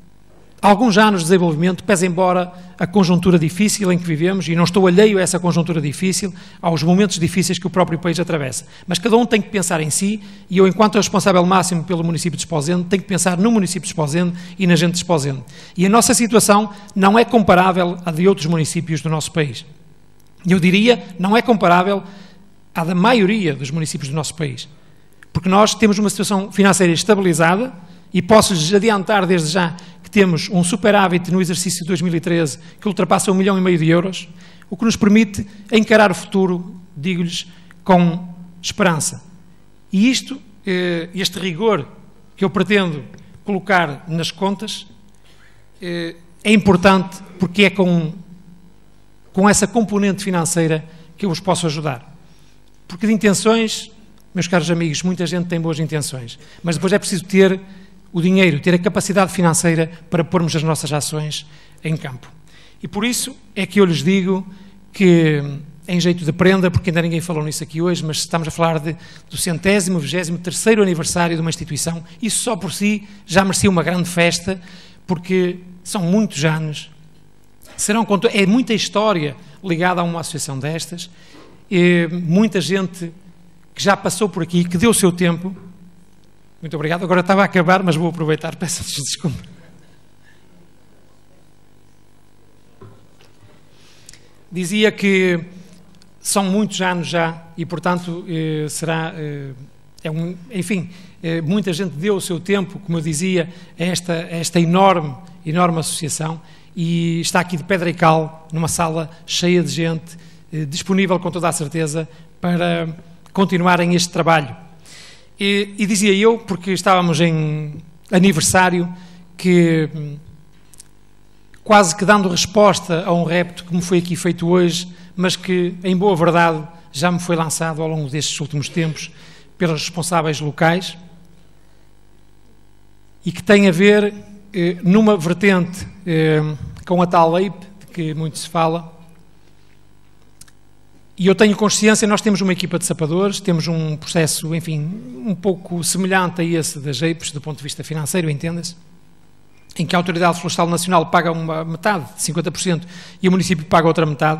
alguns anos de desenvolvimento, pese embora a conjuntura difícil em que vivemos, e não estou alheio a essa conjuntura difícil, aos momentos difíceis que o próprio país atravessa. Mas cada um tem que pensar em si, e eu, enquanto responsável máximo pelo município de Esposende, tenho que pensar no município de Esposende e na gente de Esposende. E a nossa situação não é comparável à de outros municípios do nosso país. Eu diria, não é comparável à da maioria dos municípios do nosso país. Porque nós temos uma situação financeira estabilizada, e posso-lhes adiantar desde já que temos um superávit no exercício de dois mil e treze que ultrapassa um milhão e meio de euros, o que nos permite encarar o futuro, digo-lhes, com esperança. E isto, este rigor que eu pretendo colocar nas contas, é importante porque é com, com essa componente financeira que eu vos posso ajudar. Porque de intenções, meus caros amigos, muita gente tem boas intenções, mas depois é preciso ter o dinheiro, ter a capacidade financeira para pormos as nossas ações em campo. E por isso é que eu lhes digo que em jeito de prenda, porque ainda ninguém falou nisso aqui hoje, mas estamos a falar de, do centésimo, vigésimo terceiro aniversário de uma instituição. Isso só por si já merecia uma grande festa, porque são muitos anos, serão, é muita história ligada a uma associação destas, e muita gente que já passou por aqui, que deu o seu tempo. Muito obrigado. Agora estava a acabar, mas vou aproveitar, peço desculpa. Dizia que são muitos anos já e, portanto, eh, será, eh, é um, enfim, eh, muita gente deu o seu tempo, como eu dizia, a esta, a esta enorme, enorme associação, e está aqui de pedra e cal, numa sala cheia de gente, eh, disponível com toda a certeza para continuarem este trabalho. E, e dizia eu, porque estávamos em aniversário, que quase que dando resposta a um repto que me foi aqui feito hoje, mas que, em boa verdade, já me foi lançado ao longo destes últimos tempos pelos responsáveis locais, e que tem a ver eh, numa vertente eh, com a tal E I P, de que muito se fala. E eu tenho consciência, nós temos uma equipa de sapadores, temos um processo, enfim, um pouco semelhante a esse das E I Ps, do ponto de vista financeiro, entenda-se, em que a Autoridade Florestal Nacional paga uma metade, cinquenta por cento, e o município paga outra metade.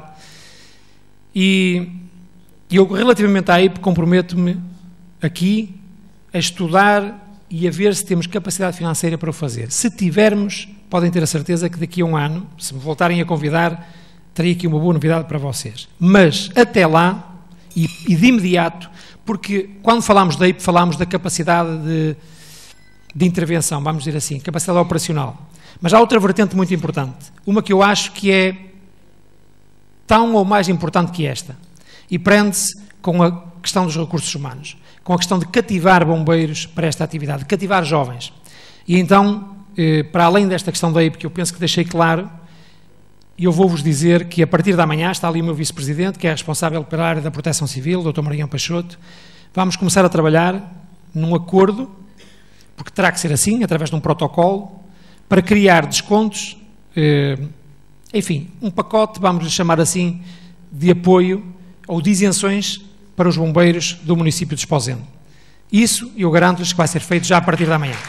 E eu, relativamente à E I P, comprometo-me aqui a estudar e a ver se temos capacidade financeira para o fazer. Se tivermos, podem ter a certeza que daqui a um ano, se me voltarem a convidar, terei aqui uma boa novidade para vocês. Mas, até lá, e, e de imediato, porque quando falamos da E I P, falamos da capacidade de de intervenção, vamos dizer assim, capacidade operacional. Mas há outra vertente muito importante, uma que eu acho que é tão ou mais importante que esta, e prende-se com a questão dos recursos humanos, com a questão de cativar bombeiros para esta atividade, de cativar jovens. E então, eh, para além desta questão da E I P, que eu penso que deixei claro, eu vou-vos dizer que a partir da manhã está ali o meu vice-presidente, que é responsável pela área da Proteção Civil, o doutor Marião Peixoto. Vamos começar a trabalhar num acordo, porque terá que ser assim, através de um protocolo, para criar descontos, eh, enfim, um pacote, vamos lhe chamar assim, de apoio ou de isenções para os bombeiros do município de Esposende. Isso, eu garanto-lhes que vai ser feito já a partir da manhã.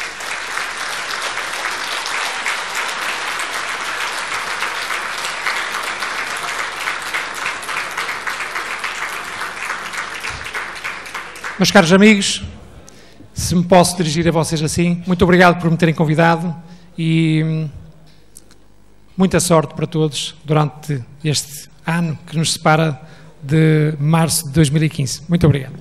Meus caros amigos, se me posso dirigir a vocês assim, muito obrigado por me terem convidado e muita sorte para todos durante este ano que nos separa de março de dois mil e quinze. Muito obrigado.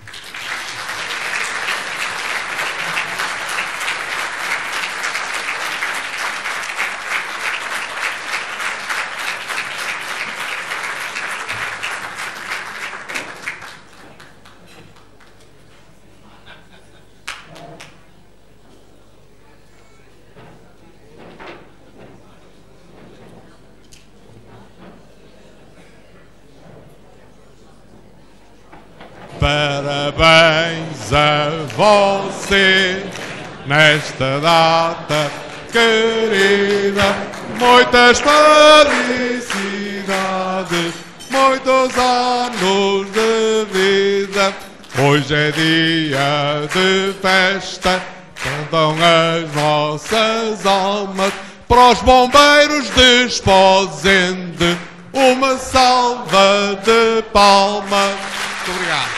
Parabéns a você nesta data querida, muitas felicidades, muitos anos de vida. Hoje é dia de festa, cantam as nossas almas para os bombeiros de Esposende. Uma salva de palmas. Muito obrigado.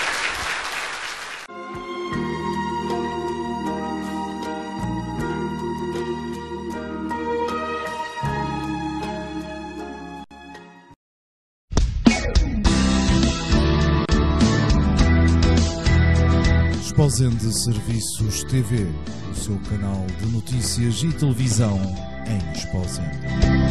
Esposende Serviços T V, o seu canal de notícias e televisão em Esposende.